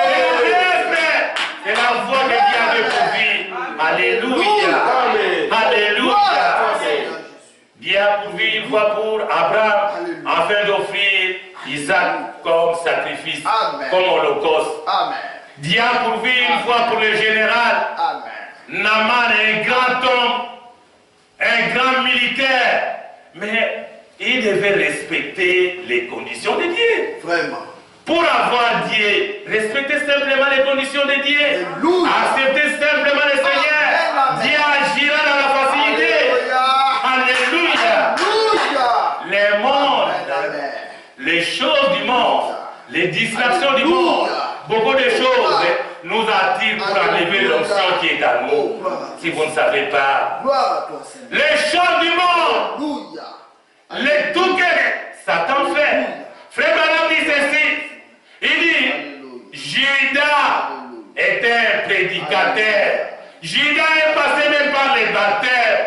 C'est la foi que Dieu avait pourvue. Alléluia. Alléluia. Dieu a pourvu une fois pour Abraham afin d'offrir Isaac comme sacrifice, Amen. Comme holocauste. Amen. Dieu a pourvu une fois pour le général. Amen. Naaman est un grand homme, un grand militaire, mais il devait respecter les conditions de Dieu. Vraiment. Pour avoir Dieu, respecter simplement les conditions de Dieu. Alléluia. Accepter simplement le Seigneur. Amen. Dieu agira dans la facilité. Alléluia. Alléluia. Les mondes, Amen. Les choses du monde, les distractions du monde, beaucoup de choses nous attirent pour enlever l'onction qui est à nous. Si vous ne savez pas, les choses du monde, les tout que Satan fait. Frère Branham dit ceci, il dit, Judas était un prédicateur. Judas est passé même par les baptêmes.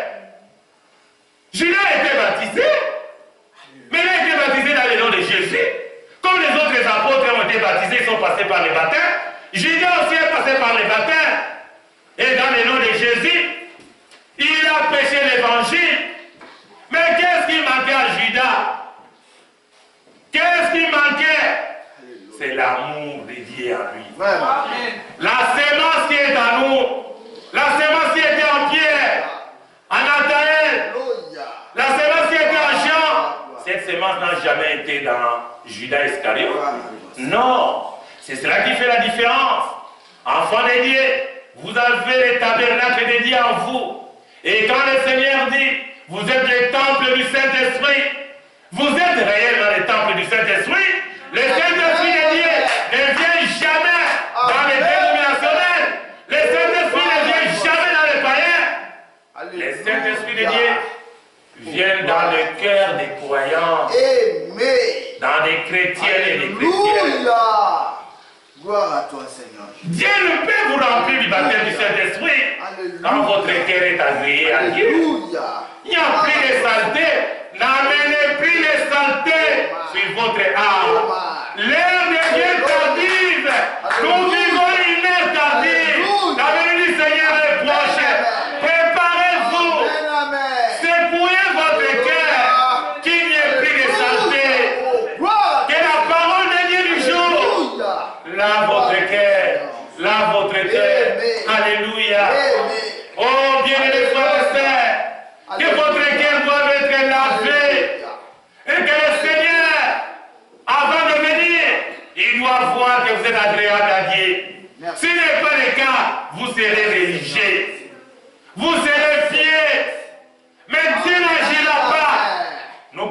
Judas était baptisé. Mais il a été baptisé dans le nom de Jésus. Comme les autres apôtres ont été baptisés, ils sont passés par les baptêmes. Judas aussi est passé par les baptêmes. Et dans le nom de Jésus, il a prêché l'évangile. Mais qu'est-ce qui manquait à Judas? Qu'est-ce qui manquait? C'est l'amour dédié à lui. Amen. La sémence qui est à nous, la sémence qui était en Pierre, en Nathanaël, la sémence qui était en Jean, cette sémence n'a jamais été dans Judas Iscariote. Non, c'est cela qui fait la différence. Enfants de Dieu, vous avez le tabernacle de Dieu en vous. Et quand le Seigneur dit, vous êtes le temple du Saint-Esprit, vous êtes réellement le temple du Saint-Esprit, le Saint-Esprit de Dieu ne vient jamais dans les dénominationnels, le Saint-Esprit ne vient jamais dans les païens, le Saint-Esprit de Dieu vient dans le cœur des croyants, dans des chrétiens et des chrétiennes. Gloire à toi, Seigneur. Dieu ne peut vous remplir du baptême du Saint-Esprit quand votre cœur est agréé à Dieu. Il n'y a plus de saleté. N'amenez plus les saletés sur votre âme. L'ère devient tardive. Nous vivons une ère tardive. La venue du Seigneur est proche. Préparez-vous. Secouez votre cœur. Qu'il n'y ait plus de saleté. Que la parole de Dieu du jour lave votre cœur. Lave votre cœur. Alléluia. Oh, bien-aimés frères et sœurs, que votre cœur doit être lavé.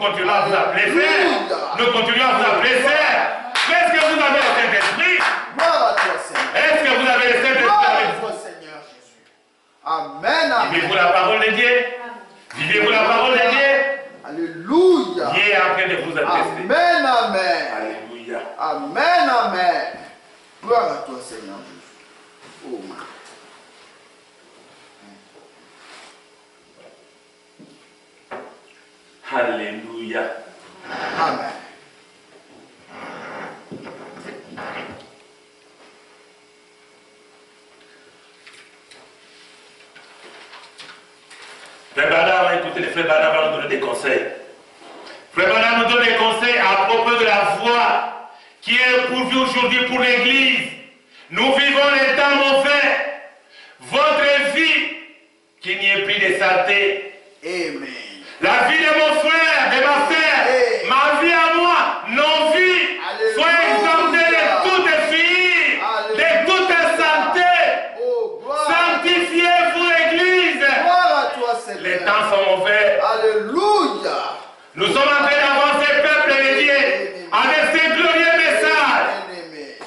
continuons à vous appeler frère. Nous continuons à vous appeler frère. Est-ce que vous avez le Saint-Esprit? Gloire à toi, Seigneur. Est-ce que vous avez le Saint-Esprit Gloire avec à vous? toi, Seigneur Jésus. Amen, amen. Vivez-vous la parole de Dieu? Vivez-vous la parole de Dieu? Alléluia. Dieu est en train de vous attester. Amen, amen. Alléluia. Amen, amen. Gloire à toi, Seigneur Jésus. Oh, my. Alléluia. Amen. Frère Bernard, écoutez, le frère Bernard va nous donner des conseils. Frère Bernard nous donne des conseils à propos de la voie qui est pourvue aujourd'hui pour l'Église. Nous vivons les temps mauvais. Votre vie, qu'il n'y ait plus de saleté. Amen. La vie de mon frère, de ma sœur, Hey. ma vie à moi, nos vies, Alléluia. soient exemptées de toute fille, de toute saleté. Oh, gloire. Sanctifiez-vous, Église. Gloire à toi, Seigneur. Les temps sont mauvais. Alléluia. Nous sommes en train d'avancer, peuple de Dieu, avec ces glorieux messages. Bien-aimé.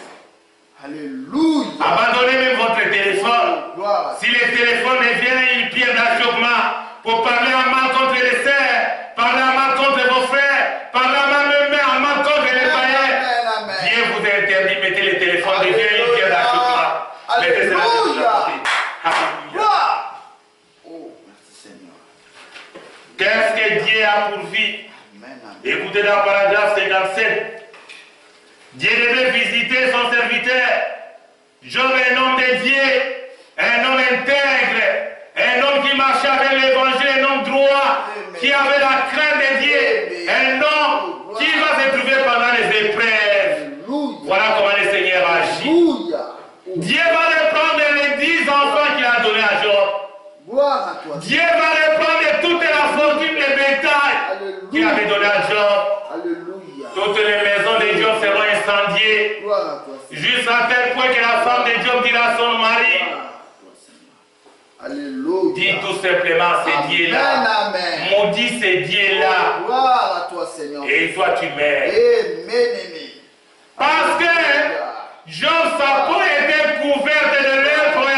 Alléluia. Abandonnez même votre téléphone. Gloire à Si les téléphones deviennent une pierre d'achoppement pour parler en mal contre les sœurs, parler en mal contre vos frères, parler en mal même en mal contre les païens, Amen, amen. Dieu vous interdit, mettez les téléphones, deviennent une pierre d'achoppement. Mettez cela de Alléluia. l'autre côté. Alléluia. Gloire. Oh, merci Seigneur. Qu'est-ce que Dieu a pourvu? Amen, amen. Écoutez dans le paragraphe cinquante-sept. Dieu devait visiter son serviteur. Job est un homme de Dieu, un homme intègre, un homme qui marchait avec l'évangile, un homme droit, qui avait la crainte de Dieu, un homme qui va se trouver pendant les épreuves. Alléluia. Voilà comment le Seigneur agit. Alléluia. Oh, Dieu va reprendre les dix enfants qu'il a donnés à Job. gloire à toi. Dieu va reprendre toute la fortune des bétails qu'il avait donné à Job. Alléluia. Toutes les maisons de Job seront incendiées. Gloire à toi, Seigneur. Jusqu'à tel point que la femme de Job dira à son mari, Gloire à toi, Seigneur. Alléluia. dis tout simplement, c'est Dieu-là. Amen, amen. Maudit, c'est Dieu-là. Gloire à toi, Seigneur. Et toi, tu meurs. Amen, amen. Parce que Job, sa peau était couverte de lèpre.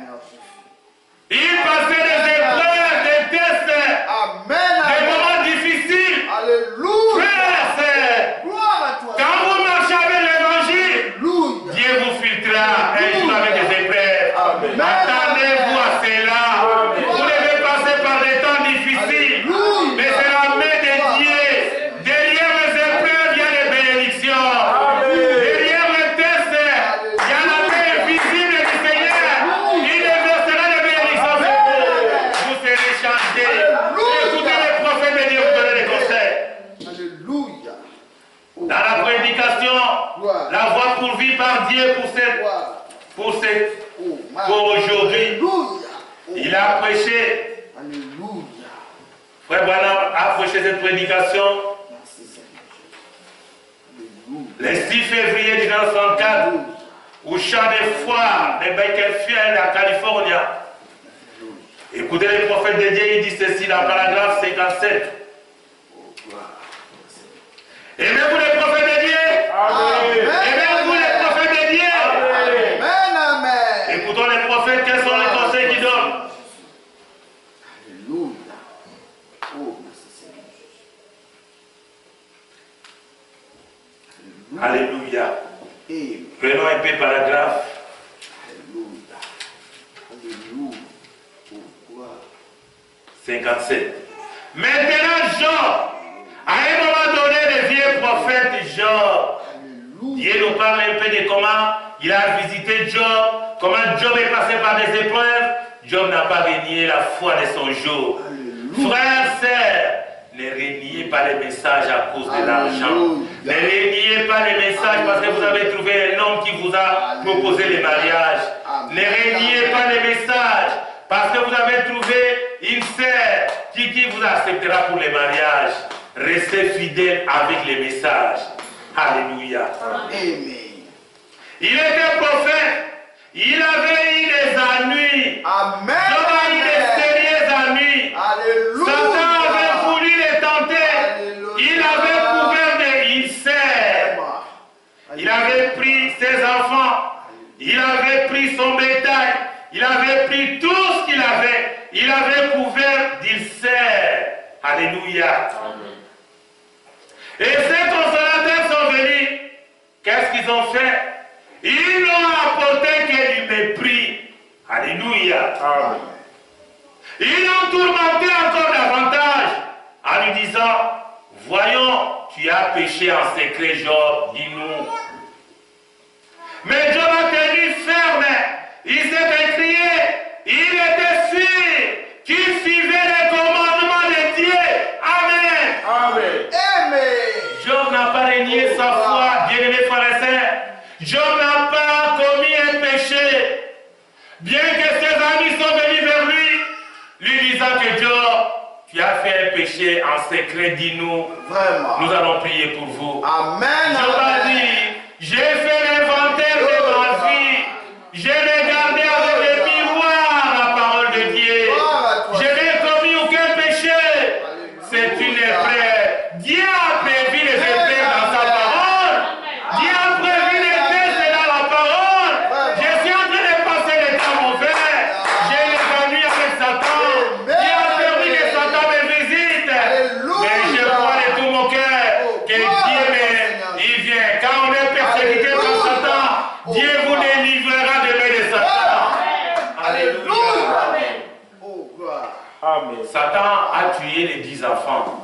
Il passait des épreuves, des tests, Amen, des amen. moments difficiles. Alléluia. Frères, sœurs, Gloire à toi. quand vous marchez avec l'évangile, Alléluia. Dieu vous filtrera un jour avec des épreuves. Amen. Attendez-vous à cela. Vous devez passer par des temps difficiles. Alléluia. Mais c'est la main de Dieu. Derrière les épreuves, il y a les bénédictions. Derrière les tests, il y a la main visible du Seigneur. Il déversera les bénédictions sur vous. Vous serez changés. Écoutez les prophètes de Dieu vous donner des conseils. Alléluia. Dans la prédication, la voie pourvue par Dieu pour cette, Gloire. pour cette, Oh, ma- pour aujourd'hui. Alléluia. Oh, Il a prêché, Alléluia. Frère Branham a prêché cette prédication Merci Seigneur. Alléluia. le six février mille neuf cent soixante-quatre au champ des foires de Bakersfield à Californie. Écoutez le prophète de Dieu, il dit ceci dans le paragraphe cinquante-sept. Aimez-vous les prophètes de Dieu? Aimez-vous les prophètes de Dieu? Amen, amen. Écoutons les prophètes, quels sont les conseils qu'ils donnent? Alléluia. Oh, merci Seigneur. Alléluia. Amen. Prenons un peu paragraphe. Alléluia. Alléluia. Oh, gloire. cinquante-sept. Maintenant, Job, à un moment donné, le vieux prophète Job, Alléluia. Dieu nous parle un peu de comment il a visité Job, comment Job est passé par des épreuves. Job n'a pas renié la foi de son jour. Alléluia. Frères, sœurs, ne reniez pas les messages à cause de l'argent. Ne reniez pas les messages parce que vous avez trouvé un homme qui vous a proposé le mariage. Ne reniez pas les messages parce que vous avez trouvé une sœur qui, qui vous acceptera pour le mariage. Restez fidèles avec les messages. Alléluia. Amen. Il était prophète. Il avait eu des ennuis. Amen. Job a eu des sérieux ennuis. Alléluia. Satan avait voulu les tenter. Alléluia. Il avait pris son bétail. Il avait pris tout ce qu'il avait. Il avait couvert d'ulcères. Alléluia. Et ces consolateurs sont venus. Qu'est-ce qu'ils ont fait? Ils n'ont apporté que du mépris. Alléluia. Amen. Ils l'ont tourmenté encore davantage en lui disant, voyons, tu as péché en secret, Job, dis-nous. Mais Job a tenu ferme. Il s'est écrié. Il était sûr qu'il suivait les commandements de Dieu. Amen. Amen. Amen. Job n'a pas renié sa foi, bien-aimé frère et sœur. Job n'a pas commis un péché. Bien que ses amis sont venus vers lui, lui disant que Job, tu as fait un péché en secret, dis-nous. Vraiment. Nous allons prier pour vous. Amen. Job a Amen. dit, j'ai fait l'inventaire de ma vie. J'ai regardé avec le miroir la parole de Dieu. Je n'ai commis aucun péché. C'est une épreuve. Dieu a prévu les épreuves dans sa parole. Dieu a prévu les tests dans la parole. Je suis en train de passer le temps mauvais. J'ai les nuits avec Satan. Dieu a permis que Satan me visite. Mais je crois de tout mon cœur que Dieu me, il vient. Quand on est persécuté par Satan, Dieu vous délivrera de main de Satan. Alléluia. Oh, gloire. Amen. Satan a tué les dix enfants.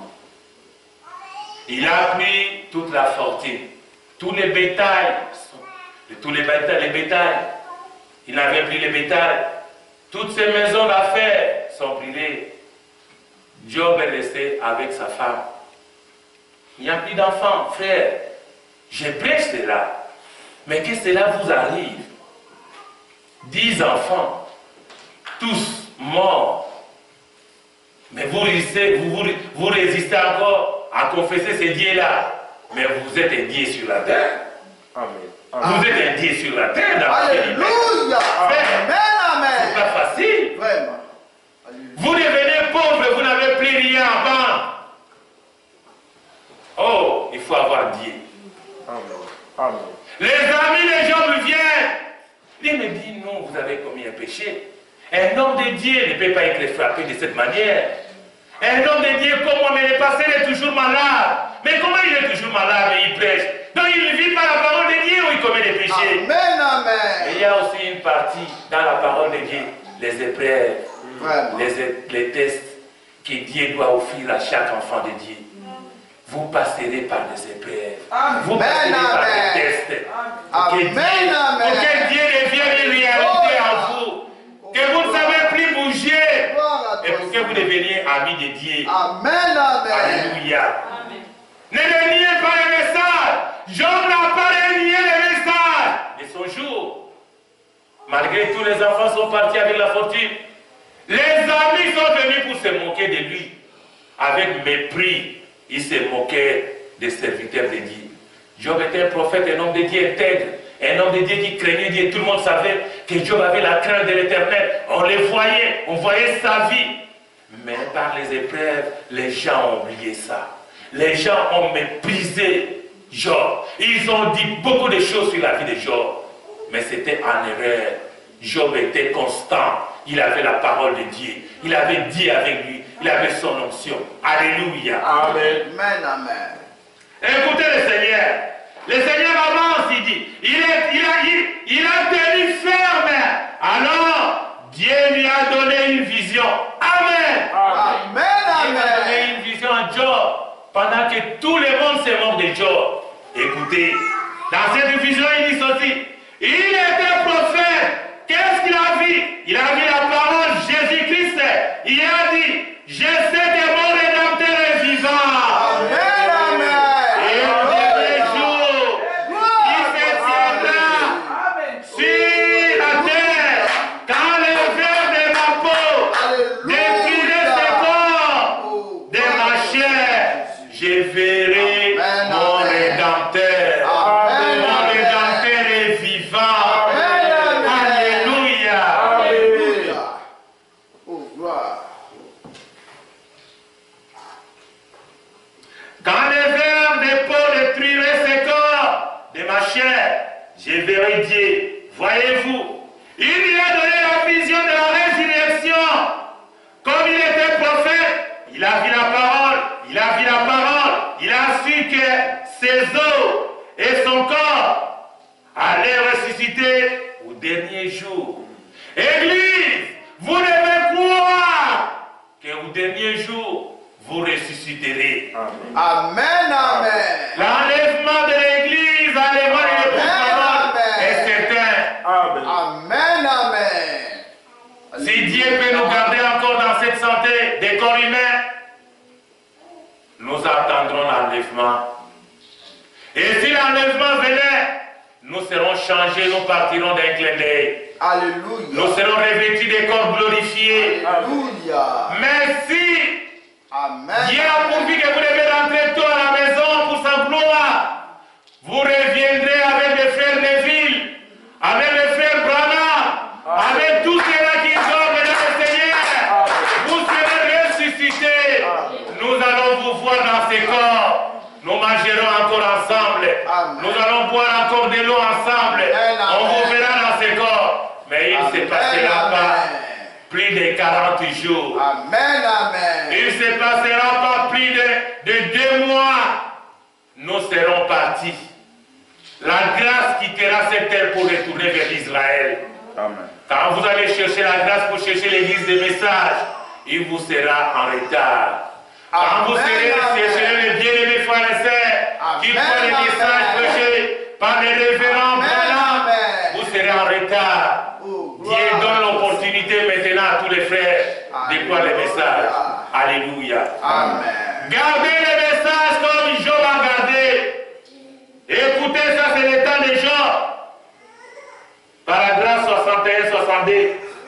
Il a pris toute la fortune, tous les bétails, tous les bétails, les bétails. Il avait pris les bétails. Toutes ces maisons d'affaires sont brûlées. Job est resté avec sa femme. Il n'y a plus d'enfants, frère. Je prêche cela. Mais que cela vous arrive. Dix enfants, tous morts. Mais vous résistez, vous, vous, vous résistez encore à confesser ces dieux-là. Mais vous êtes un dieu sur la terre. Amen. Vous êtes un dieu sur la terre dans la Alléluia. Amen. C'est pas Amen. facile. Vraiment. Alléluia. Vous devenez pauvre, vous n'avez plus rien en banque. Oh, il faut avoir Dieu. Amen. Amen. Les amis de Job viennent. Il me dit, non, vous avez commis un péché. Un homme de Dieu ne peut pas être frappé de cette manière. Un homme de Dieu comme moi, mais le passé est toujours malade. Mais comment il est toujours malade et il prêche? Donc il ne vit pas la parole de Dieu ou il commet des péchés? Amen. Amen. Mais il y a aussi une partie dans la parole de Dieu, les épreuves, Vraiment. les, les tests que Dieu doit offrir à chaque enfant de Dieu. Vous passerez par des épreuves. Amen. Vous passerez par Amen. des tests. Amen. Que Dieu, Amen. pour que Dieu devienne une réalité en vous. Que vous ne savez plus bouger. Gloire à Et toi, pour que vous deveniez amis de Dieu. Amen. Amen. Alléluia. Ne reniez pas le message. Job n'a pas renié le message de son jour. Malgré tout, les enfants sont partis avec la fortune. Les amis sont venus pour se moquer de lui. Avec mépris, ils se moquaient des serviteurs de Dieu. Job était un prophète, un homme de Dieu intègre, un homme de Dieu qui craignait Dieu. Tout le monde savait que Job avait la crainte de l'Éternel. On le voyait, on voyait sa vie. Mais par les épreuves, les gens ont oublié ça. Les gens ont méprisé Job. Ils ont dit beaucoup de choses sur la vie de Job. Mais c'était en erreur. Job était constant. Il avait la parole de Dieu. Il avait Dieu avec lui. Il avait son onction. Alléluia. Amen. Amen. Amen. Écoutez le Seigneur. Le Seigneur avance, il dit. Il, est, il, a, il, il a tenu ferme. Alors, Dieu lui a donné une vision. Amen. Amen. Il a Amen. donné une vision à Job. Pendant que tout le monde se moque de Job. Écoutez, dans cette vision, il dit ceci. Il était prophète. Qu'est-ce qu'il a vu? Il a vu la parole Jésus-Christ. Il a dit, je sais que mon Rédempteur est vivant. Amen. Amen. Et au dernier jour, il se tiendra sur la terre. Quand le verre de ma peau détruirait ce corps de ma chair, je verrai Amen, mon amen. Rédempteur. Amen, Mon amen. Rédempteur est vivant. Amen, amen. Alléluia. Alléluia. Oh, gloire. Quand le verre de peau détruirait ce corps de ma chair, je verrai Dieu Voyez-vous, il lui a donné la vision de la résurrection. Comme il était prophète, il a vu la parole, il a vu la parole, il a su que ses os et son corps allaient ressusciter au dernier jour. Église, vous devez croire qu'au dernier jour, vous ressusciterez. Amen, amen. L'enlèvement de l'église, l'enlèvement de l'église est certain. Amen, amen. amen. Si Dieu peut nous garder encore dans cette santé des corps humains, nous attendrons l'enlèvement. Et si l'enlèvement venait, nous serons changés, nous partirons d'un clin d'œil. Alléluia. Nous serons revêtus des corps glorifiés. Alléluia. Mais si Amen. Dieu a pourvu que vous devez rentrer tôt à la maison pour sa gloire, vous reviendrez avec les frères Neville, avec les frères Branham, avec tous ceux-là qui dorment dans le Seigneur. Vous serez ressuscités. Nous allons vous voir dans ces corps. Nous mangerons encore ensemble. Amen. Nous allons boire encore de l'eau ensemble. Amen. On vous verra dans ces corps. Mais il ne se passera pas plus de quarante jours. Amen, amen. Il ne se passera pas plus de, de deux mois. Nous serons partis. La grâce quittera cette terre pour retourner vers Israël. Amen. Quand vous allez chercher la grâce pour chercher l'église des messages, il vous sera en retard. Quand vous serez chercher les bien-aimés frères et sœurs qui font les messages prêchés par les révérends Branham, vous serez en retard. Dieu donne l'opportunité maintenant à tous les frères de croire les messages. Alléluia. Amen. Gardez les messages comme Job a gardé. Écoutez, ça c'est le temps de Job. Paragraphe soixante et un soixante-deux.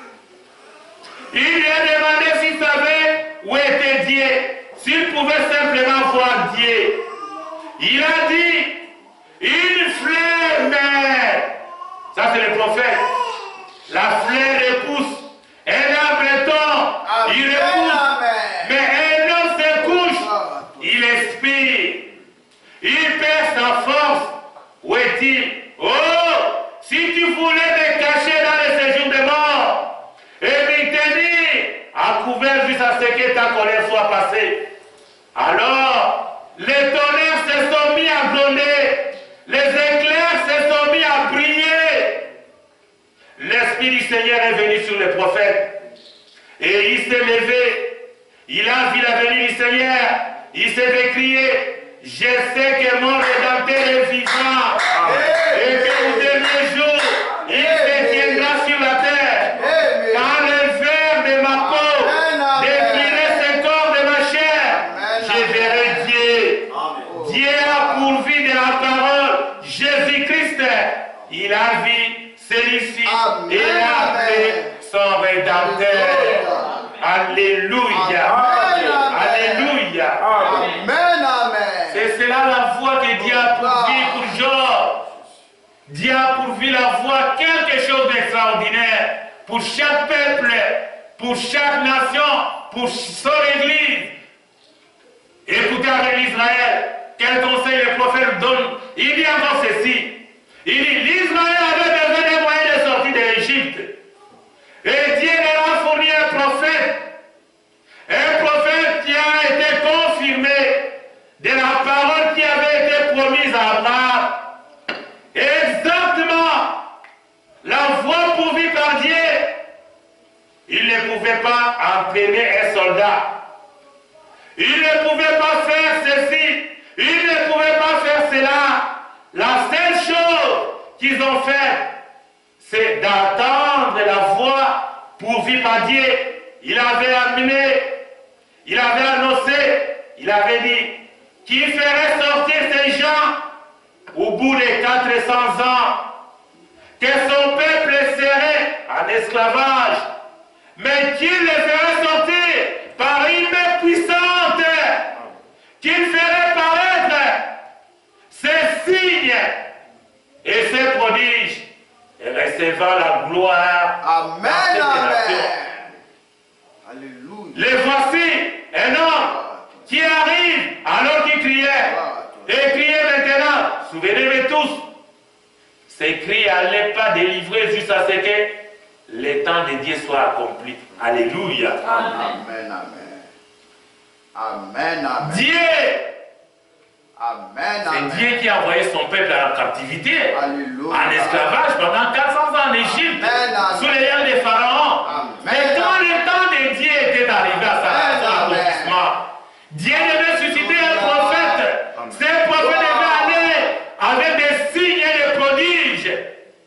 Il lui a demandé s'il savait où était Dieu, s'il pouvait simplement voir Dieu. Il a dit, une fleur meurt. Ça c'est le prophète. La fleur repousse. Un arbre tombe, il repousse. Mais un homme se couche, il expire. Il perd sa force. Où est-il? Oh, si tu voulais me cacher dans le séjour de mort et me tenir à couvert jusqu'à ce que ta colère soit passée, alors les tonnerres se sont mis à gronder, les éclairs se sont mis à briller. L'Esprit du Seigneur est venu sur le prophète et il s'est levé. Il a vu la venue du Seigneur. Il s'est décrié. Je sais que mon Rédempteur est vivant et qu'au dernier jour, il se tiendra sur la terre. Quand le verre de ma peau déplirait ce corps de ma chair, je verrai Dieu. Dieu a pourvu de la parole Jésus-Christ. Il a vu celui-ci et a fait son Rédempteur. Alléluia. Alléluia. Amen, amen. C'est cela la voie que Dieu a pourvu pour Job. Dieu a pourvu la voie, quelque chose d'extraordinaire pour chaque peuple, pour chaque nation, pour son église. Écoutez avec l'Israël, quel conseil le prophète donne. Il dit encore ceci. Il dit, l'Israël avait besoin des moyens de sortir de l'Égypte. Et Dieu leur a fourni un prophète. Un prophète qui a été confirmé de la parole qui avait été promise à Abraham. Exactement la voie pourvue par Dieu. Il ne pouvait pas entraîner un soldat. Il ne pouvait pas faire ceci. Il ne pouvait pas faire cela. La seule chose qu'ils ont fait, c'est d'attendre la voie pourvue par Dieu. Il avait amené, il avait annoncé, il avait dit qu'il ferait sortir ces gens au bout de quatre cents ans, que son peuple serait en esclavage, mais qu'il les ferait sortir par une main puissante, qu'il ferait paraître ces signes et ces prodiges, et recevant la gloire. Amen, amen. Alléluia. Les voici, un homme qui arrive alors qu'il criait. Et criait maintenant, souvenez-vous tous, C'est écrit, allez pas délivrer jusqu'à ce que le temps de Dieu soit accompli. Alléluia. Amen, amen. Amen, amen. Dieu, Amen, c'est amen. Dieu qui a envoyé son peuple en captivité, Alléluia. en esclavage pendant quatre cents ans en Égypte, Amen, amen. sous les ailes des pharaons. Amen. Mais quand le temps de Dieu était arrivé à sa- à son Amen. accomplissement, Dieu devait susciter un prophète. Ce prophète devait aller avec des signes et des prodiges.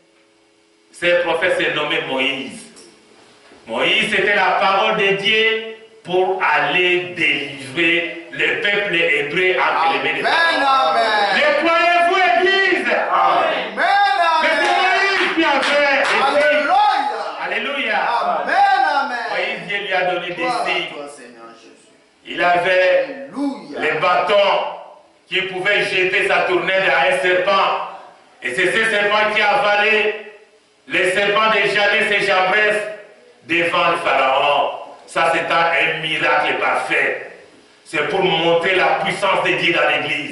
Ce prophète s'est nommé Moïse. Moïse, c'était la parole de Dieu pour aller délivrer le peuple hébreu entre les mains des Amen, pharaons. amen. Le croyez-vous, Église? Amen, Mais c'est amen. Moïse qui a fait. Alléluia. Alléluia. Amen, amen. Moïse, Dieu lui a donné des Gloire à signes. toi, Seigneur Jésus. Il avait Alléluia. les bâtons qui pouvaient jeter sa tournelle à un serpent. Et c'est ce serpent qui a avalé les serpents de Janès et Jambres devant le pharaon. Ça, c'est un, un miracle parfait. C'est pour montrer la puissance de Dieu dans l'église.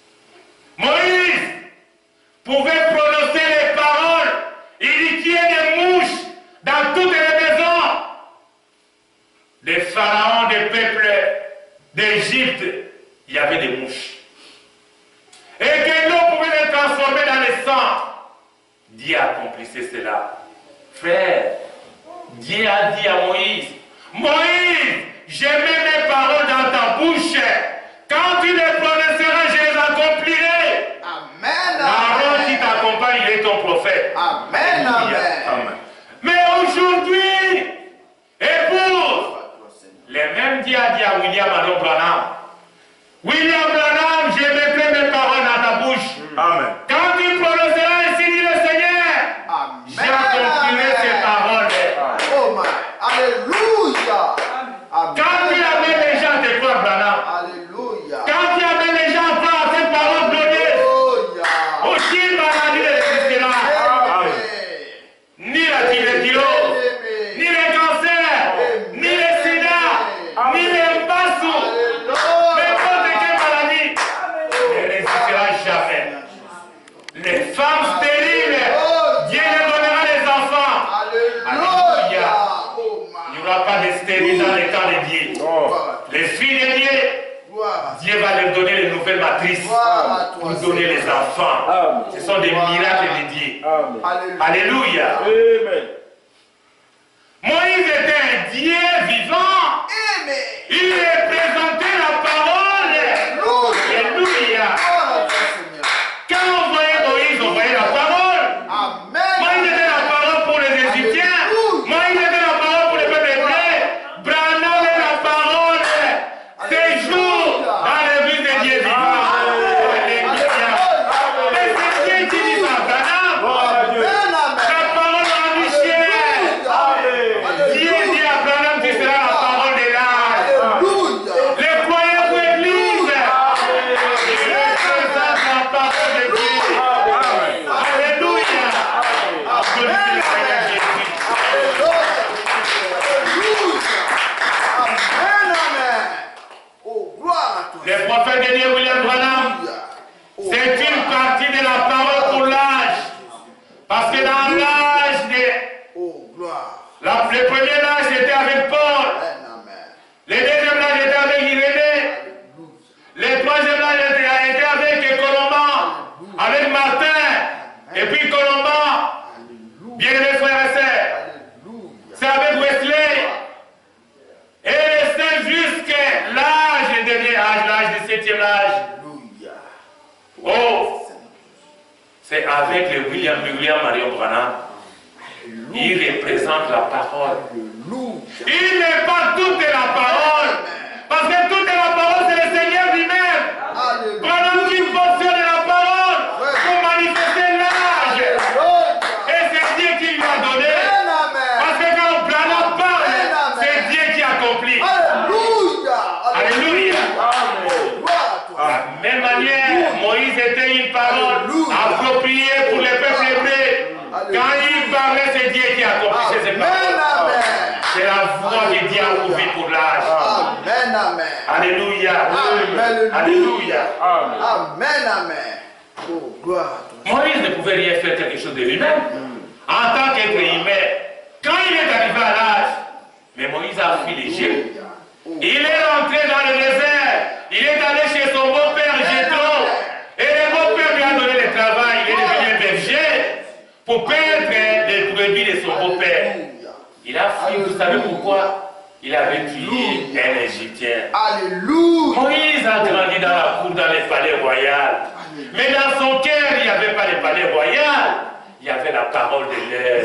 Moïse pouvait prononcer les paroles. Il dit qu'il y ait des mouches dans toutes les maisons. Des pharaons, des peuples d'Égypte, il y avait des mouches. Et que l'eau pouvait les transformer dans le sang. Dieu accomplissait cela. Frère, Dieu a dit à Moïse, Moïse, je mets mes paroles dans ta bouche. Quand tu les prononceras, je les accomplirai. Amen, L'Aaron qui amen. t'accompagne, il est ton prophète. Amen, Alléluia. amen. Mais aujourd'hui, et pour Gloire à toi, Seigneur. les mêmes Dieu a dit à William Marion Branham, William Branham, je mettrai mes paroles dans ta bouche. Amen. Quand tu prononceras ainsi, dit le Seigneur, Amen, j'accomplirai ces amen. paroles. Oh my. Alléluia. Amen. Quand tu amènes les gens à te croire, Branham, Alléluia. quand tu amènes les gens à croire à cette parole glorieuse, Alléluia. aucune maladie ne résistera, Amen. ni la tuberculose, ni le cancer, ni le sida, ni le bassou, n'importe quelle maladie ne résistera jamais. Les femmes stériles, Dieu leur donnera les enfants. Alléluia. Oh Il n'y my. aura pas de stériles dans les camps de Dieu. Gloire Les filles de Dieu, à- gloire à- Dieu va leur donner les nouvelles matrices gloire à toi, pour donner les Seigneur. enfants. Ce sont des miracles de Dieu. Amen. Alléluia. Alléluia. Amen. Moïse était un Dieu vivant. Amen. Il représentait la parole. Alléluia. Gloire à toi, Seigneur. Quand on voyait Moïse, on voyait la parole. Amen. Moïse était la parole pour les Égyptiens. Moïse était la parole pour les peuples hébreux. Branham est la parole. Ces jours dans l'église de Dieu vivant. Alléluia. Mais c'est Dieu qui dit ça, Branham. Amen, amen. La parole enrichie. Alléluia. Dieu dit à Branham, tu seras la parole de l'âge. Alléluia. Les croyants pour l'église. Il représente la parole de Dieu. Alléluia. Applaudissez le Seigneur Jésus. Amen, amen. Oh, gloire à toi. Le prophète de Dieu, William Branham, Oh, c'est une partie de la parole pour l'âge. Parce que dans l'âge, de- oh, gloire. la- le premier âge était avec Paul. Amen, amen. Le deuxième âge était avec Irénée. Le troisième âge était était avec Colomban, avec Martin. Et puis Colomban, bien aimés frères et sœurs, Alléluia. c'est avec Wesley. Et resté jusqu'à l'âge, le dernier âge, l'âge du septième âge. Alléluia. Oh, c'est avec le William, le William Marion Branham. Il représente la parole. Alléluia. Il n'est pas toute la parole. Parce que toute la parole, c'est le Seigneur lui-même. Alléluia. Branham qui possède la parole pour manifester l'âge. Et c'est Dieu qui lui a donné. Amen, amen. Parce que quand Branham parle, c'est Dieu qui accomplit. Alléluia. Alléluia. Gloire à toi. De la même manière, Moïse était une parole appropriée pour les peuples hébreux. Quand il parlait, c'est Dieu qui accomplissait ses Amen, paroles. amen. C'est la voix que Dieu a ouverte pour l'âge. Amen, amen. Alléluia. Amen. Alléluia. Amen, amen. Oh, gloire à toi. Moïse ne pouvait rien faire quelque chose de lui-même. En tant qu'être humain, quand il est arrivé à l'âge, mais Moïse a fui l'Égypte. Il est rentré dans le désert. Il est allé chez son beau-père Jéthro. Et le beau-père lui a donné le travail. Il est devenu un berger pour perdre les produits de son beau-père. Il a fui. Vous savez pourquoi? Il avait tué un Égyptien. Alléluia. Moïse a grandi dans la cour, dans les palais royaux. Mais dans son cœur, il n'y avait pas les palais royaux. Il y avait la parole de l'air.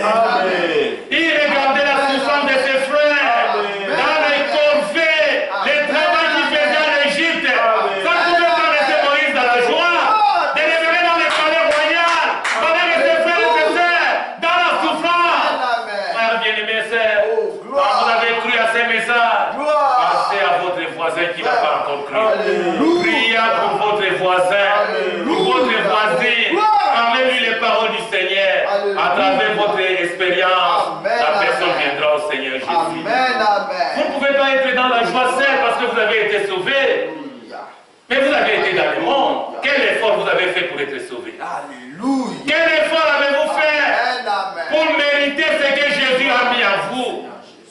Il regardait la souffrance de ses frères. Dans les corvées, les travaux qu'il faisait en Égypte. Ça ne pouvait pas laisser Moïse dans la joie. De revenir dans les palais royaux. Pendant que ses frères et ses sœurs, dans la souffrance. Frères bien-aimés, sœurs, quand vous avez cru à ces messages, pensez à votre voisin qui n'a pas encore cru. Priez pour votre voisin, pour votre voisine. Parlez-lui les paroles du Seigneur. À travers votre expérience, la personne viendra au Seigneur Jésus. Amen, amen. Vous ne pouvez pas être dans la joie seule parce que vous avez été sauvé. Mais vous avez été dans le monde. Quel effort vous avez fait pour être sauvé? Alléluia. Quel effort avez-vous fait Amen, amen. pour mériter ce que Jésus a mis en vous?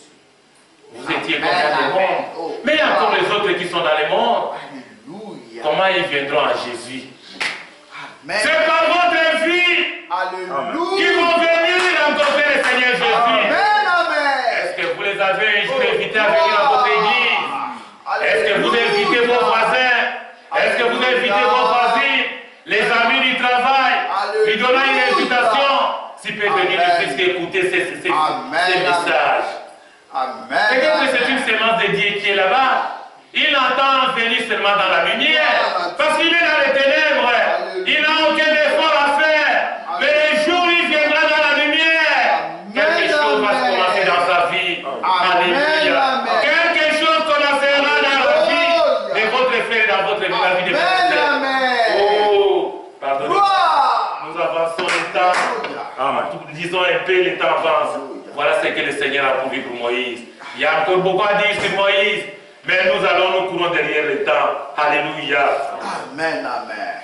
Vous étiez comme dans le monde. Mais il y a encore les autres qui sont dans le monde. Alléluia. Comment ils viendront à Jésus? Amen. C'est par votre vie Alléluia. qu'ils vont venir rencontrer le Seigneur Jésus. Amen, amen. Est-ce que vous les avez un jour invités à venir à votre église? Est-ce que vous invitez vos voisins? Est-ce que vous invitez vos voisins, les amis du travail, lui donnant une invitation? S'il peut venir ne plus qu'écouter ces, ces, ces, ces messages. Amen. Peut-être que c'est une sémence de Dieu qui est là-bas. Il entend venir seulement dans la lumière. Parce qu'il est dans les ténèbres. Il n'a aucun effort à faire. Mais le jour où il viendra dans la lumière, quelque chose va se commencer dans sa vie. Alléluia. Quelque chose commencera dans la vie de votre frère et dans votre vie, la vie de votre frère. Oh, pardonnez-moi. Nous avançons le temps. Amen. Disons un peu, le temps avance. Voilà ce que le Seigneur a pourvu pour Moïse. Il y a encore beaucoup à dire sur Moïse. Mais nous allons nous courir derrière le temps. Alléluia. Amen, amen.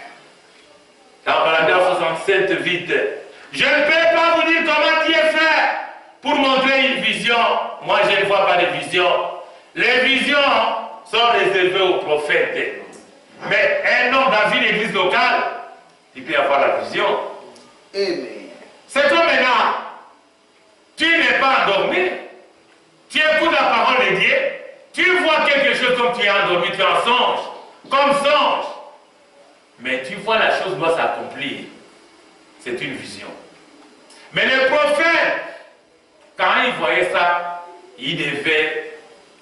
Dans paragraphe soixante-sept, vite. Je ne peux pas vous dire comment Dieu fait pour montrer une vision. Moi, je ne vois pas de vision. Les visions sont réservées aux prophètes. Mais un homme dans une église locale, il peut avoir la vision. Amen. C'est toi maintenant. Tu n'es pas endormi. Tu écoutes la parole de Dieu. Tu vois quelque chose comme tu es endormi, tu en songes, comme songe. Mais tu vois la chose doit s'accomplir. C'est une vision. Mais le prophète, quand il voyait ça, il devait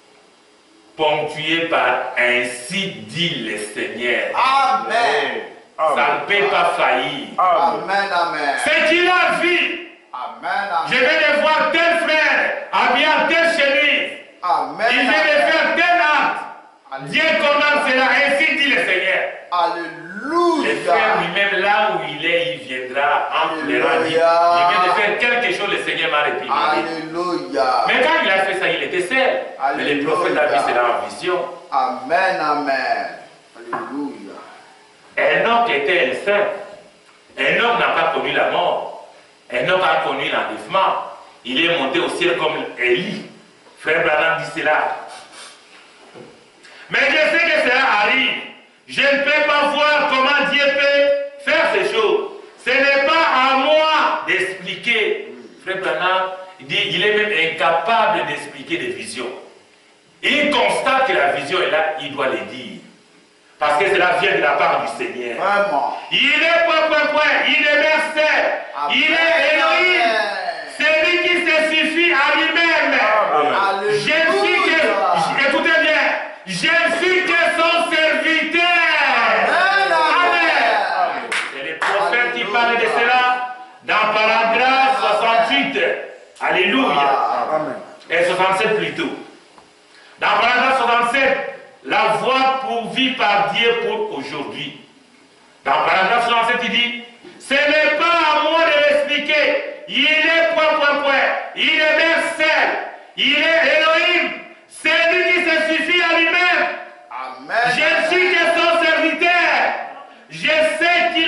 ponctuer par ainsi dit le Seigneur. Amen. Ça ne peut pas faillir. Amen, amen. Ce qu'il a vu, Amen, amen. je vais de voir tel frère habillé en telle chemise. Amen. Il vient de faire tel acte. Dieu commande cela, ainsi dit le Seigneur. Alléluia. Le frère lui-même, là où il est, il viendra en pleurant. Il vient de faire quelque chose, le Seigneur m'a réprimandé. Alléluia. Mais quand il a fait ça, il était seul. Mais le prophète a vu cela en vision. Amen, amen. Alléluia. Enoch était un saint. Enoch n'a pas connu la mort. Enoch a connu l'enlèvement. Il est monté au ciel comme Élie. Frère Branham dit cela. Mais je sais que cela arrive. Je ne peux pas voir comment Dieu peut faire ces choses. Ce n'est pas à moi d'expliquer. Frère Branham dit il est même incapable d'expliquer des visions. Il constate que la vision est là, il doit le dire. Parce que cela vient de la part du Seigneur. Vraiment. Il est point, point, point. Il est versé. Il est Elohim. C'est lui qui se suffit à lui-même. Je suis que, écoutez bien, je suis que son serviteur. Amen. Amen. C'est le prophète qui parle de cela dans paragraphe soixante-huit. Alléluia. Amen. Et soixante-sept plutôt. Dans paragraphe soixante-sept, la voie pourvue par Dieu pour aujourd'hui. Dans paragraphe soixante-sept, il dit, ce n'est pas à moi de l'expliquer. Il est point, point, point. Il est versé. Il est Elohim. C'est lui qui se suffit à lui-même. Amen. Je suis que son serviteur. Je sais qu'il m'a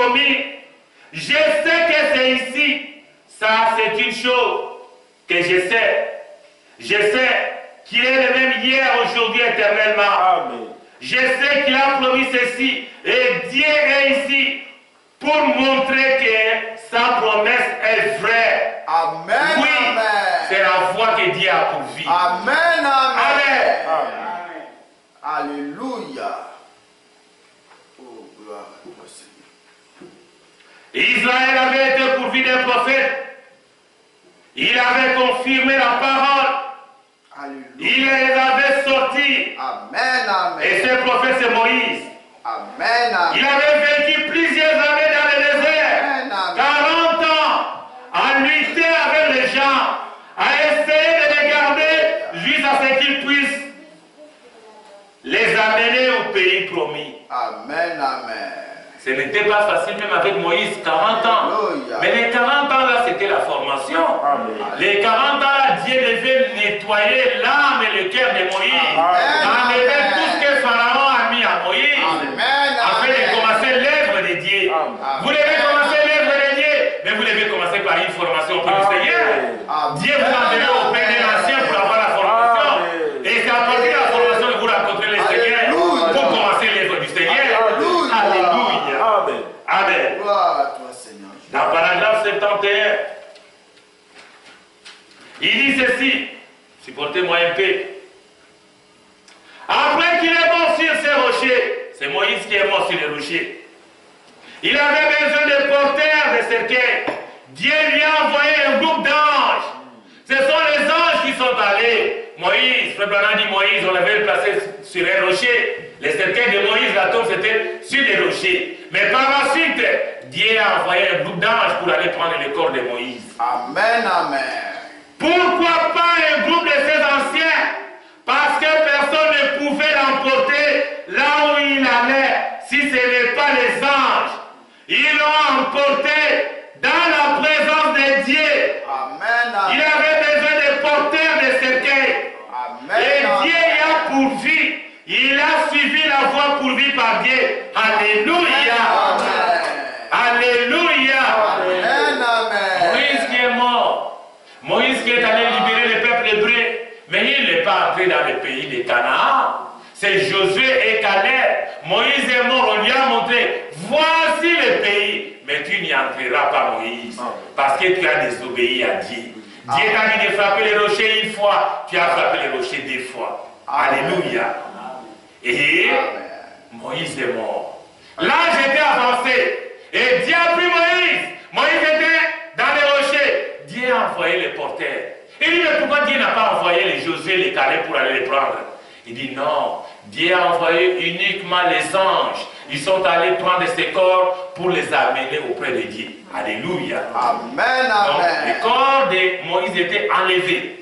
promis. Je sais que c'est ici. Ça, c'est une chose que je sais. Je sais qu'il est le même hier, aujourd'hui, éternellement. Amen. Je sais qu'il a promis ceci. Et Dieu est ici pour montrer que sa promesse est vraie. Amen. Oui, Amen. c'est la voie que Dieu a pourvue. Amen. Amen. Amen. Alléluia. Oh, gloire à toi, Seigneur. Israël avait été pourvu d'un prophète. Il avait confirmé la parole. Alléluia. Il les avait sortis. Amen. Amen. Et ce prophète, c'est Moïse. Amen. Amen. Il avait vécu plusieurs années dans le désert. Amen. Amen. quarante ans à lutter avec les gens, à essayer de les garder jusqu'à ce qu'ils puissent les amener au pays promis. Amen. Amen. Ce n'était pas facile même avec Moïse, quarante ans. Alléluia. Mais les quarante ans là, c'était la formation. Amen. Les quarante ans là, Dieu devait nettoyer l'âme et le cœur de Moïse. Amen. Enlever tout ce que Pharaon a mis à Moïse. Amen. Afin de Amen. commencer l'œuvre de Dieu. Amen. Vous devez commencer l'œuvre de Dieu, mais vous devez commencer par une formation auprès du Amen. Seigneur. Amen. Dieu vous enverra auprès de l'ancien pour avoir la formation. Amen. Et c'est à partir de la formation que vous rencontrez le Seigneur Alléluia. pour commencer l'œuvre du Seigneur. Alléluia. Alléluia. Amen. Amen. Gloire à toi, Seigneur. Dans paragraphe septante et un, il dit ceci, supportez-moi un peu. Après qu'il est mort sur ces rochers, c'est Moïse qui est mort sur les rochers, il avait besoin de porteurs de cercueils. Dieu lui a envoyé un groupe d'anges. Ce sont les anges qui sont allés. Moïse, Frère Branham dit Moïse, on l'avait placé sur un rocher. Les cercueils de Moïse, la tombe, c'était sur des rochers. Mais par la suite, Dieu a envoyé un groupe d'anges pour aller prendre le corps de Moïse. Amen. Amen. Pourquoi pas un groupe de ces anciens? Parce que personne ne pouvait l'emporter là où il allait, si ce n'est pas les anges. Ils l'ont emporté dans la présence de Dieu. Amen. Il Amen. avait besoin de porteurs de cercueil. Amen. Et Dieu y a pourvu. Il a suivi la voie pourvue par Dieu. Alléluia. Alléluia. Amen. Amen. Moïse qui est mort. Moïse qui est allé libérer le peuple hébreu. Mais il n'est pas entré dans le pays de Canaan. C'est Josué et Caleb. Moïse est mort. On lui a montré. Voici le pays. Mais tu n'y entreras pas, Moïse. Parce que tu as désobéi à Dieu. Dieu t'a dit de frapper les rochers une fois. Tu as frappé les rochers deux fois. Alléluia. Et Moïse est mort. L'âge était avancé. Et Dieu a pris Moïse. Moïse était dans les rochers. Dieu a envoyé les porteurs. Il dit, mais pourquoi Dieu n'a pas envoyé les Josué, les Caleb pour aller les prendre? Il dit, non. Dieu a envoyé uniquement les anges. Ils sont allés prendre ces corps pour les amener auprès de Dieu. Alléluia. Amen. Donc, Amen. le corps de Moïse était enlevé.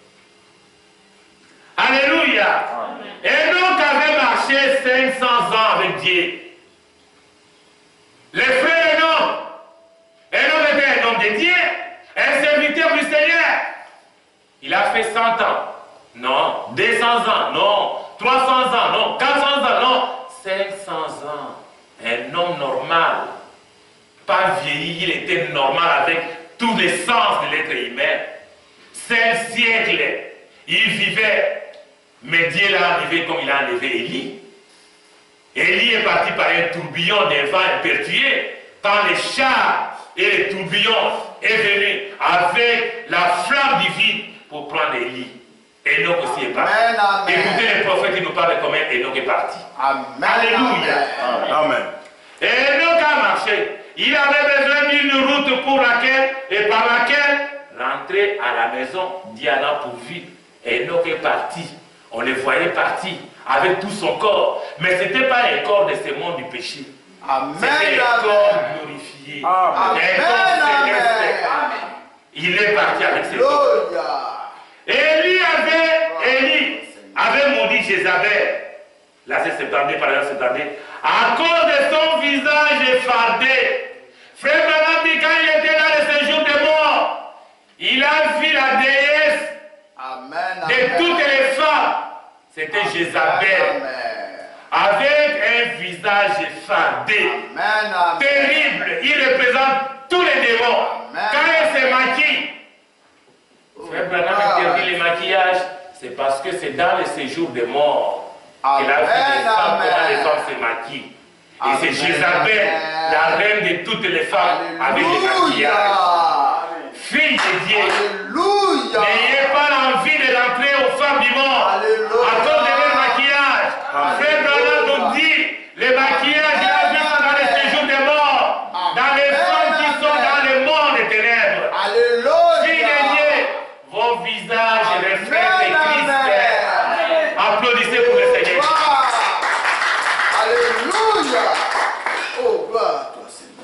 Alléluia. Enoch avait marché cinq cents ans avec Dieu. Les frères Enoch. Enoch était un homme de Dieu, un serviteur du Seigneur. Il a fait cent ans. Non. deux cents ans. Non. trois cents ans. Non. quatre cents ans. Non. cinq cents ans. Un homme normal. Pas vieilli. Il était normal avec tous les sens de l'être humain. Cinq siècles. Il vivait. Mais Dieu l'a enlevé comme il a enlevé Élie. Élie est parti par un tourbillon de vent impétueux. Quand les chars et les tourbillons est venu avec la flamme divine pour prendre Élie. Enoch aussi est parti. Amen, amen. Écoutez les prophètes qui nous parlent comment Enoch est parti. Amen. Alléluia. Amen. Enoch a marché. Il avait besoin d'une route pour laquelle et par laquelle rentrer à la maison. Dieu en a pourvu. Enoch est parti. On le voyait partir avec tout son corps. Mais ce n'était pas un corps de ce monde du péché. Amen. C'était un corps glorifié. Amen. Un corps céleste. Il est parti avec ses corps. Alléluia. Élie avait, Élie avait maudit Jézabel. Là c'est septembre, par exemple septembre. À cause de son visage effardé. Frère Branham dit quand il était dans le séjour de mort, il a vu la déesse Amen. de toutes les femmes. C'était Jézabel. Amen. Avec un visage fardé, Amen. Amen. terrible. Il représente tous les démons. Amen. Quand elle se maquille, Frère Branham interdit les maquillages, c'est parce que c'est dans le séjour des morts qu'elle a vu les femmes, comment les femmes se maquillent. Et c'est Jézabel, la reine de toutes les femmes, avec les maquillages. Fille de Dieu, Alléluia. n'ayez pas l'envie de rentrer aux femmes du monde à cause de leur maquillage. Frère Branham nous dit, les maquillages, il a vu ça dans les séjours des morts, dans les femmes qui sont dans le monde des ténèbres. Alléluia. Fille de Dieu, vos visages reflètent Christ. Applaudissez pour le Seigneur. Alléluia. Oh, gloire à toi, Seigneur.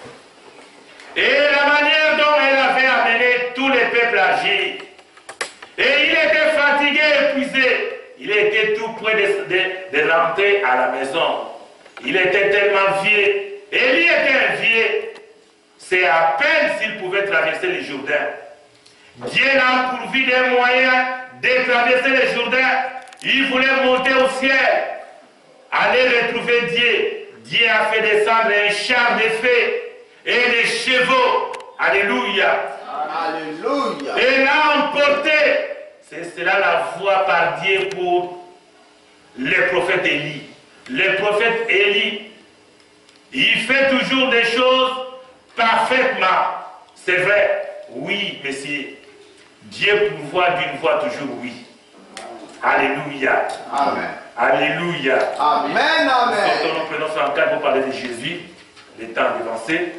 Et la manière dont elle avait amené tout le peuple à agir. Et il était fatigué, épuisé. Il était tout près de, de, de rentrer à la maison. Il était tellement vieux. Élie était un vieux. C'est à peine s'il pouvait traverser le Jourdain. Dieu l'a pourvu des moyens de traverser le Jourdain. Il voulait monter au ciel. Aller retrouver Dieu. Dieu a fait descendre un char de feu et des chevaux. Alléluia. Alléluia. Et l'a emporté. C'est cela la voie par Dieu pour le prophète Élie. Le prophète Élie, il fait toujours des choses parfaitement. C'est vrai. Oui, monsieur. Dieu pourvoit d'une voix toujours oui. Alléluia. Amen. Alléluia. Amen. Amen. Quand nous prenons ça en cas pour parler de Jésus, le temps avancé.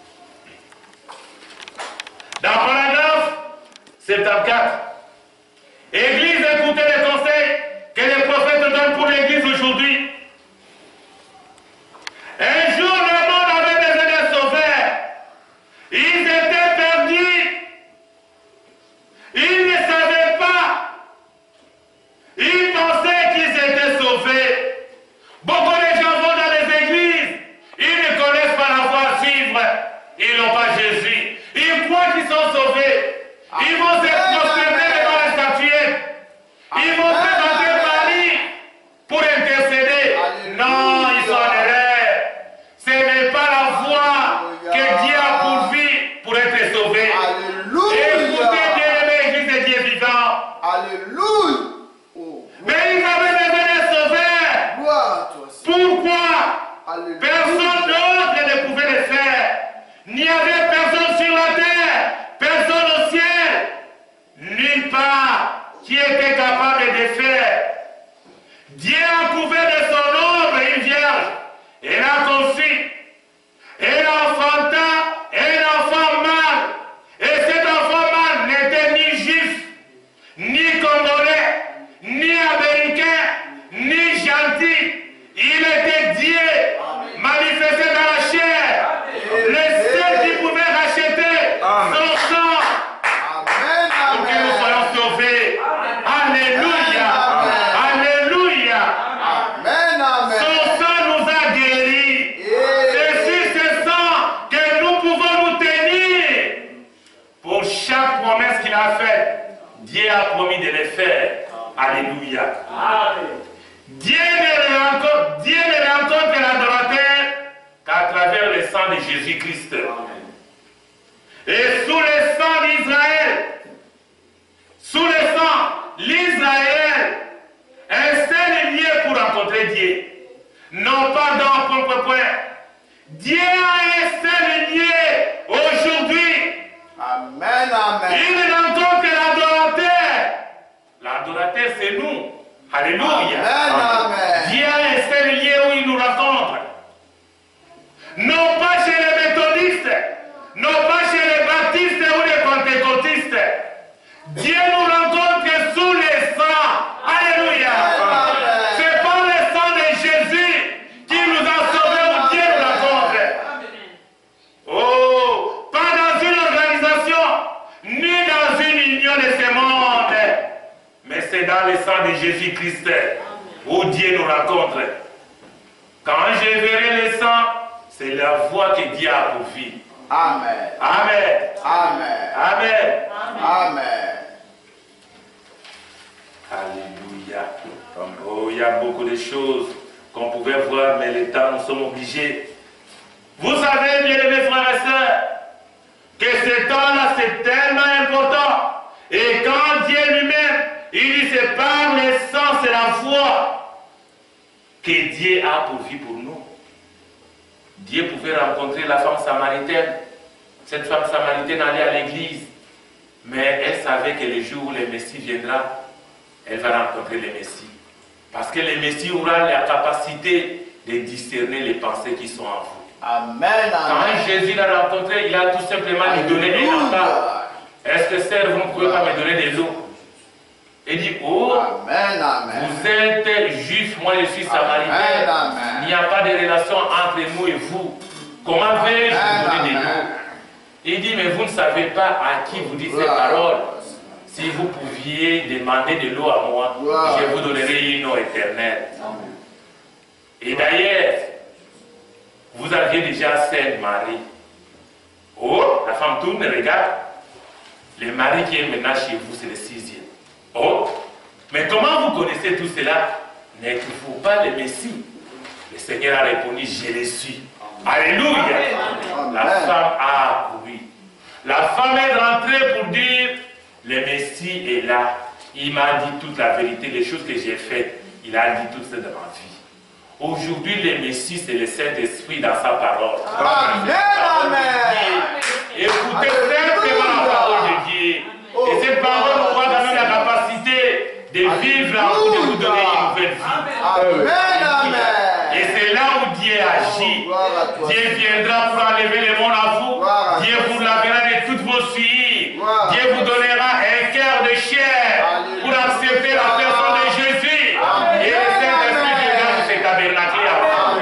Dans paragraphe soixante-quatorze, Église, écoutez les conseils que les prophètes donnent pour l'Église aujourd'hui. Un jour, le monde avait besoin de sauveurs. Ils étaient perdus. Ils ne savaient pas. Ils pensaient qu'ils étaient sauvés. Beaucoup de gens vont dans les églises. Ils ne connaissent pas la voie à suivre. Ils n'ont pas Jésus. Ils croient qu'ils sont sauvés. Ils vont se prosterner devant les statuettes. Ils vont présenter Marie pour intercéder. Non, ils sont en erreur. Ce n'est pas la voie que Dieu a pourvue pour être sauvé. Écoutez bien les églises de Dieu vivant. Alléluia. Oh, Mais ils avaient besoin de sauveurs. gloire à toi, Seigneur. Pourquoi? Alléluia. Personne d'autre ne pouvait le faire. Il n'y avait personne sur la terre, personne au ciel, nulle part qui était capable de faire. Dieu a couvert de son ombre une vierge. Elle a conçu. Elle enfanta un enfant mâle. Et cet enfant mâle n'était ni juif, ni congolais, ni américain, ni gentil. Il était Dieu manifesté dans la chair. Le seul qui pouvait racheter son sang Amen. pour que nous Amen. soyons sauvés. Alléluia. Alléluia. Amen. Amen. Son sang nous a guéris. C'est sur ce sang que nous pouvons nous tenir. Pour chaque promesse qu'il a faite, Dieu a promis de les faire. Alléluia. Dieu ne rencontre, Dieu ne rencontre l'adorateur qu'à travers le sang de Jésus-Christ. Et sous le sang d'Israël, sous le sang, l'Israël, un seul lieu pour rencontrer Dieu. Non pas dans point, point, point. Dieu a un seul lieu aujourd'hui. Amen. Amen. Il rencontre l'adorateur. L'adorateur, c'est nous. Alléluia. Amen. Amen. Dieu a un seul lieu où il nous rencontre. Non pas chez les méthodistes, non pas chez les baptistes ou les pentecôtistes. Dieu nous rencontre sous le sang. Alléluia. C'est par le sang de Jésus qui nous a sauvés où Dieu nous rencontre. Oh, pas dans une organisation, ni dans une union de ce monde, mais c'est dans le sang de Jésus-Christ où Dieu nous rencontre. Quand je verrai le sang, c'est la voie que Dieu a pourvue. Amen. Amen. Amen. Amen. Amen. Alléluia. Oh, il y a beaucoup de choses qu'on pouvait voir, mais le temps, nous sommes obligés. Vous savez, bien aimés frères et sœurs, que ce temps-là, c'est tellement important. Et quand Dieu lui-même, il dit, c'est par le sang, c'est la foi que Dieu a pourvu pour nous. Dieu pouvait rencontrer la femme samaritaine. Cette femme samaritaine allait à l'église, mais elle savait que le jour où le Messie viendra, elle va rencontrer le Messie. Parce que le Messie aura la capacité de discerner les pensées qui sont en vous. Amen. Quand Jésus l'a rencontré, il a tout simplement lui donné un enfant. Est-ce que sœur, vous ne pouvez pas me donner de l'eau? Il dit, oh, Amen, amen. vous êtes juif, moi je suis samaritain. Amen, amen. Il n'y a pas de relation entre nous et vous. Comment vais-je vous donner de l'eau? Il dit, mais vous ne savez pas à qui vous dites ces paroles. Si vous pouviez demander de l'eau à moi, je vous donnerai une eau éternelle. Et d'ailleurs, vous aviez déjà Sainte Marie. Oh, la femme tourne et regarde. Le mari qui est maintenant chez vous, c'est le sixième. Oh, mais comment vous connaissez tout cela? N'êtes-vous pas le Messie? Le Seigneur a répondu, je le suis. Alléluia. Amen. La femme a accouru. La femme est rentrée pour dire, le Messie est là. Il m'a dit toute la vérité, les choses que j'ai faites. Il a dit tout ça dans ma vie. Aujourd'hui, le Messie, c'est le Saint-Esprit dans sa parole. Amen, amen. Écoutez simplement la parole de Dieu. Et cette parole nous va donner la capacité de vivre en vous, de vous donner une nouvelle vie. Amen, amen. Et c'est là où Dieu agit. Dieu viendra pour enlever le monde à vous. Dieu vous lavera de toutes vos souillures. Dieu vous donnera un cœur de chair pour accepter la personne de Jésus. Et le Saint-Esprit viendra vous se tabernaculer à vous.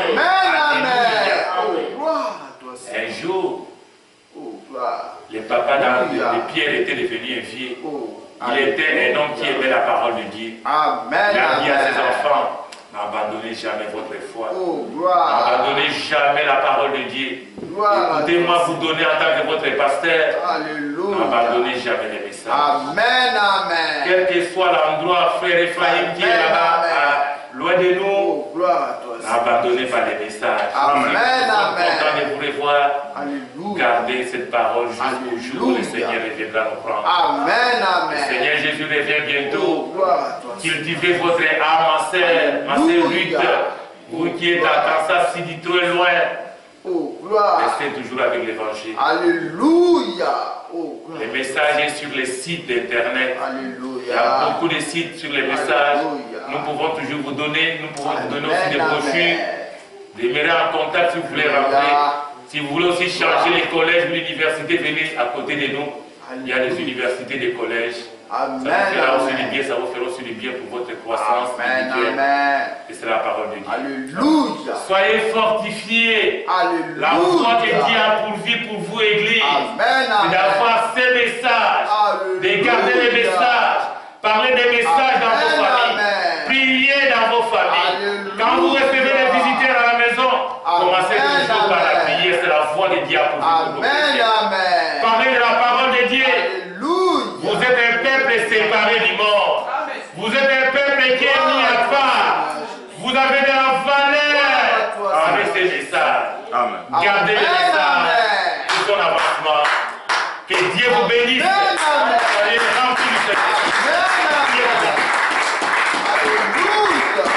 Un jour, le papa de Pierre était devenu un vieux. Il était un homme qui aimait la parole de Dieu. Amen. Il a dit à ses Amen. enfants, n'abandonnez jamais votre foi. Oh, gloire. N'abandonnez jamais la parole de Dieu. Gloire. Écoutez-moi vous donner en tant que votre pasteur. Alléluia. N'abandonnez jamais les messages. Amen, amen. Quel que soit l'endroit, frère Ephraim qui est Amen, là-bas, amen. à- loin de nous, Oh, gloire à toi. n'abandonnez pas les messages. Amen, Si vous sommes amen. contents de vous revoir, Alléluia. gardez cette parole jusqu'au jour où le Alléluia. Seigneur reviendra nous prendre. Amen, Le amen. Seigneur Jésus revient Oh, bientôt. gloire à toi. Cultivez votre âme, ma sœur, ma sœur Ruth. Vous qui êtes à Kansas City, trop loin, Oh, gloire. restez toujours avec l'évangile. Alléluia. Oh, gloire. Les messages sont sur les sites d'internet. Il y a Alléluia. beaucoup de sites sur les messages. Alléluia. Nous pouvons toujours vous donner, nous pouvons vous donner aussi Amen, des brochures. amen. Demeurez en contact si vous voulez rentrer. Si vous voulez aussi changer les collèges ou l'université, venez à côté de nous. Il y a des universités, des collèges. Ça Amen, vous fera aussi du amen. bien, ça vous fera aussi du bien pour votre croissance Amen, spirituelle. amen. Et c'est la parole de Dieu. Alléluia. Soyez fortifiés. Alléluia. La foi que Dieu a pourvue pour vous, Église, Amen, c'est amen. d'avoir ces messages, de garder les Alléluia. messages, parler des messages dans vos Amen, familles, amen. prier dans vos familles. Alléluia. Quand vous recevez des visiteurs à la maison, Amen, commencez toujours par la amen. prière, c'est la voix de Dieu à pourvu pour vous. Amen, amen. Parlez de la parole de Dieu. Alléluia. Vous êtes un peuple séparé du mort. Vous êtes un peuple qui est mis à part. Vous avez de la valeur avec ces messages. Amen. Gardez les Amen, messages amen. pour son avancement. Que Dieu vous bénisse. Amen, amen. Soyez remplis du Saint-Esprit. Dieu vous bénisse. Alléluia.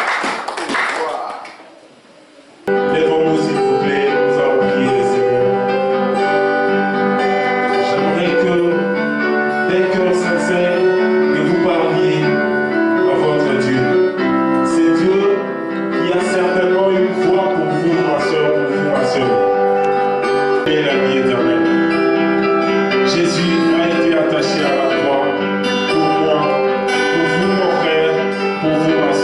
Oh, gloire. Lèvons-nous s'il vous plaît, nous allons prier le Seigneur. J'aimerais que d'un cœur sincère, que vous parliez à votre Dieu. C'est Dieu qui a certainement une voix pour vous, ma soeur, pour vous, ma soeur. Et la vie éternelle. Jésus a été attaché à la croix pour moi, pour vous, mon frère, pour vous, ma soeur.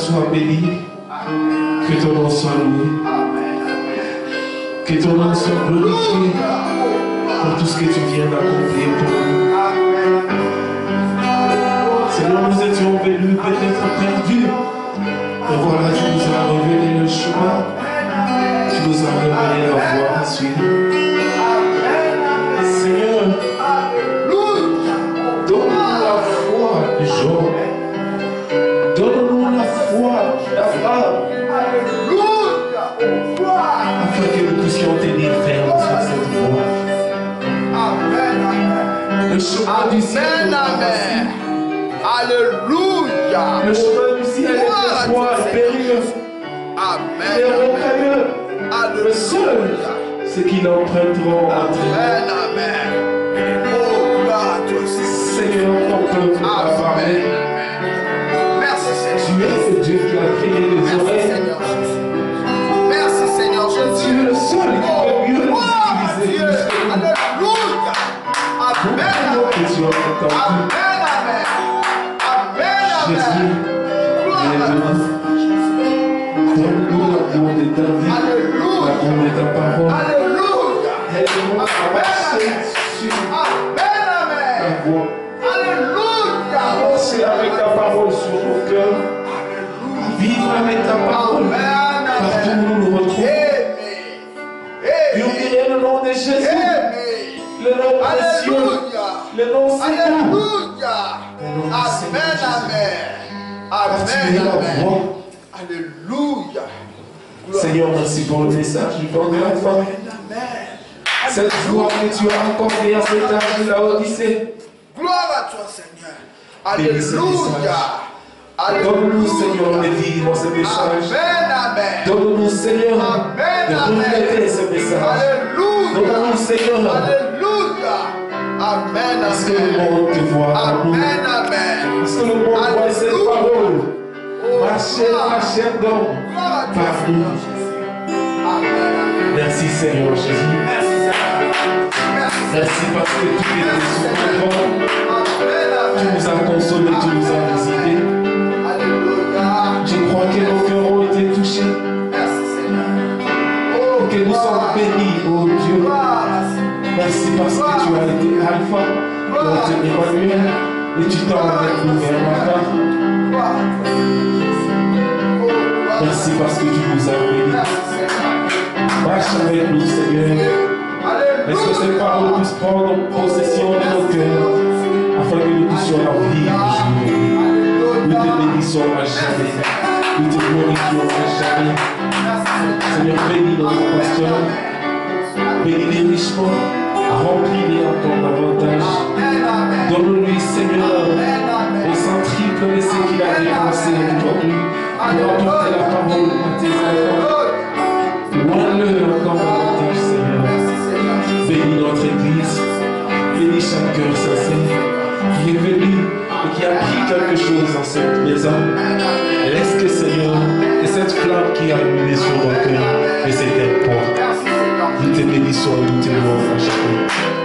soit béni. Que ton nom soit loué. Que ton nom soit glorifié pour tout ce que tu viens d'accomplir pour nous. Seigneur, nous étions venus peut-être perdus. Et voilà, tu nous as révélé le chemin. Tu nous as révélé la voie à suivre. Seigneur, donne-nous la foi de Job. Donne-nous la foi d'Abraham. Afin que nous puissions tenir ferme sur cette voie. Le chemin du ciel. Alléluia. Le chemin du ciel est étroit et périlleux. Amen. Et rocailleux. Le seul, c'est qu'ils l'emprunteront entre eux. Amen. Amen. Oh, gloire à toi, Seigneur, ton peuple a parlé. Merci, Tu Seigneur. es ce Dieu qui a créé les Merci, oreilles. Seigneur Jésus. Merci, Seigneur Tu Jésus. es le seul qui peut mieux les Gloire à utiliser. Dieu. Alléluia. Amen. Pour que tu as entendu. Amen. Amen. Amen. Jésus, Gloire à aide-nous. Donne-nous l'amour de ta vie, l'amour de ta parole. Alléluia. Aide-nous à marcher sur Amen. la Amen. voie. Alléluia. Marcher avec ta parole sur nos cœurs. Vivre avec ta parole partout où nous nous retrouvons. Purifier le nom de Jésus, le nom précieux, le nom Seigneur. Alléluia. Amen, amen. Activer la Amen, voix. amen. Alléluia. Seigneur, merci pour le message du temps de la fin. Amen. Cette joie que tu as accordée à cet âge de la Odyssée. Gloire à toi, Seigneur. Bénis ce Alléluia. Donne-nous, Seigneur, de vivre ce message. Amen, amen. Donne-nous, Seigneur, Amen, de amen. refléter ce message. Alléluia. Donne-nous, Seigneur, Alléluia. Amen, parce que le amen. monde te voit en nous. Amen, amen. Parce que le monde voit cette parole. Oh, Marcher gloire. la chair d'homme Gloire à toi, par nous. Seigneur Jésus. Amen, amen. Merci, Seigneur Jésus. Merci, Seigneur. Merci, Merci parce que tu es sous contrôle. Amen, Tu amen. nous as consolés, tu nous as visités. Alléluia. Je crois que nos cœurs ont été touchés. Merci, Seigneur. Oh, que nous sommes bénis, oh Dieu. Gloire à Seigneur. Merci parce que tu as été Alpha, tu as été Emmanuel, et tu t'en avec nous vers matin. Gloire à toi, Seigneur. Oh, gloire. Merci parce que tu nous as bénis. Merci, Seigneur. Marche avec nous, Seigneur. Laisse que ces paroles puissent prendre possession de nos cœurs, afin que nous puissions la vivre jour. Nous te bénissons à jamais. Nous te glorifions à jamais. Seigneur, bénis notre pasteur. Bénis-les richement. Remplis-les encore davantage. Donne-lui, Seigneur, au centriple de ce qu'il a dépensé aujourd'hui pour apporter la parole à tes enfants. Loin-le encore davantage, Seigneur. Bénis notre Église. Bénis chaque cœur sincère qui est venu et qui a pris quelque chose dans cette maison. Laisse que, Seigneur, que cette flamme qui a allumé sur nos cœurs, que c'était pour. Nous te bénissons et nous te louons à chacun.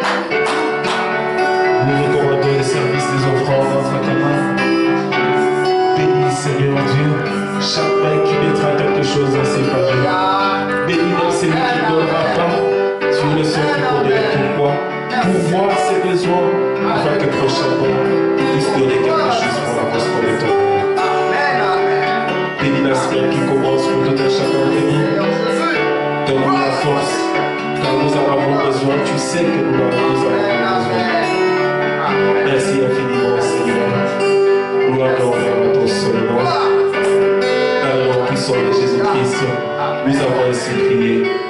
Nous recommandons le service des offrandes entre tes mains. Bénis, Seigneur Dieu, chaque main qui mettra quelque chose dans ses papiers. Bénis même celui qui ne donnera pas. Tu es le seul qui connaît pourquoi. Pour voir ses besoins, afin que prochainement, tu puisses donner quelque chose pour l'apôtre de ton nom. Bénis la semaine qui commence pour tout un chacun de nous. Donne-nous la force, car nous en avons besoin. Tu sais que nous en avons besoin. Merci infiniment, Seigneur. Gloire et honneur à ton seul nom. Dans le nom puissant de Jésus-Christ, nous avons ainsi prié.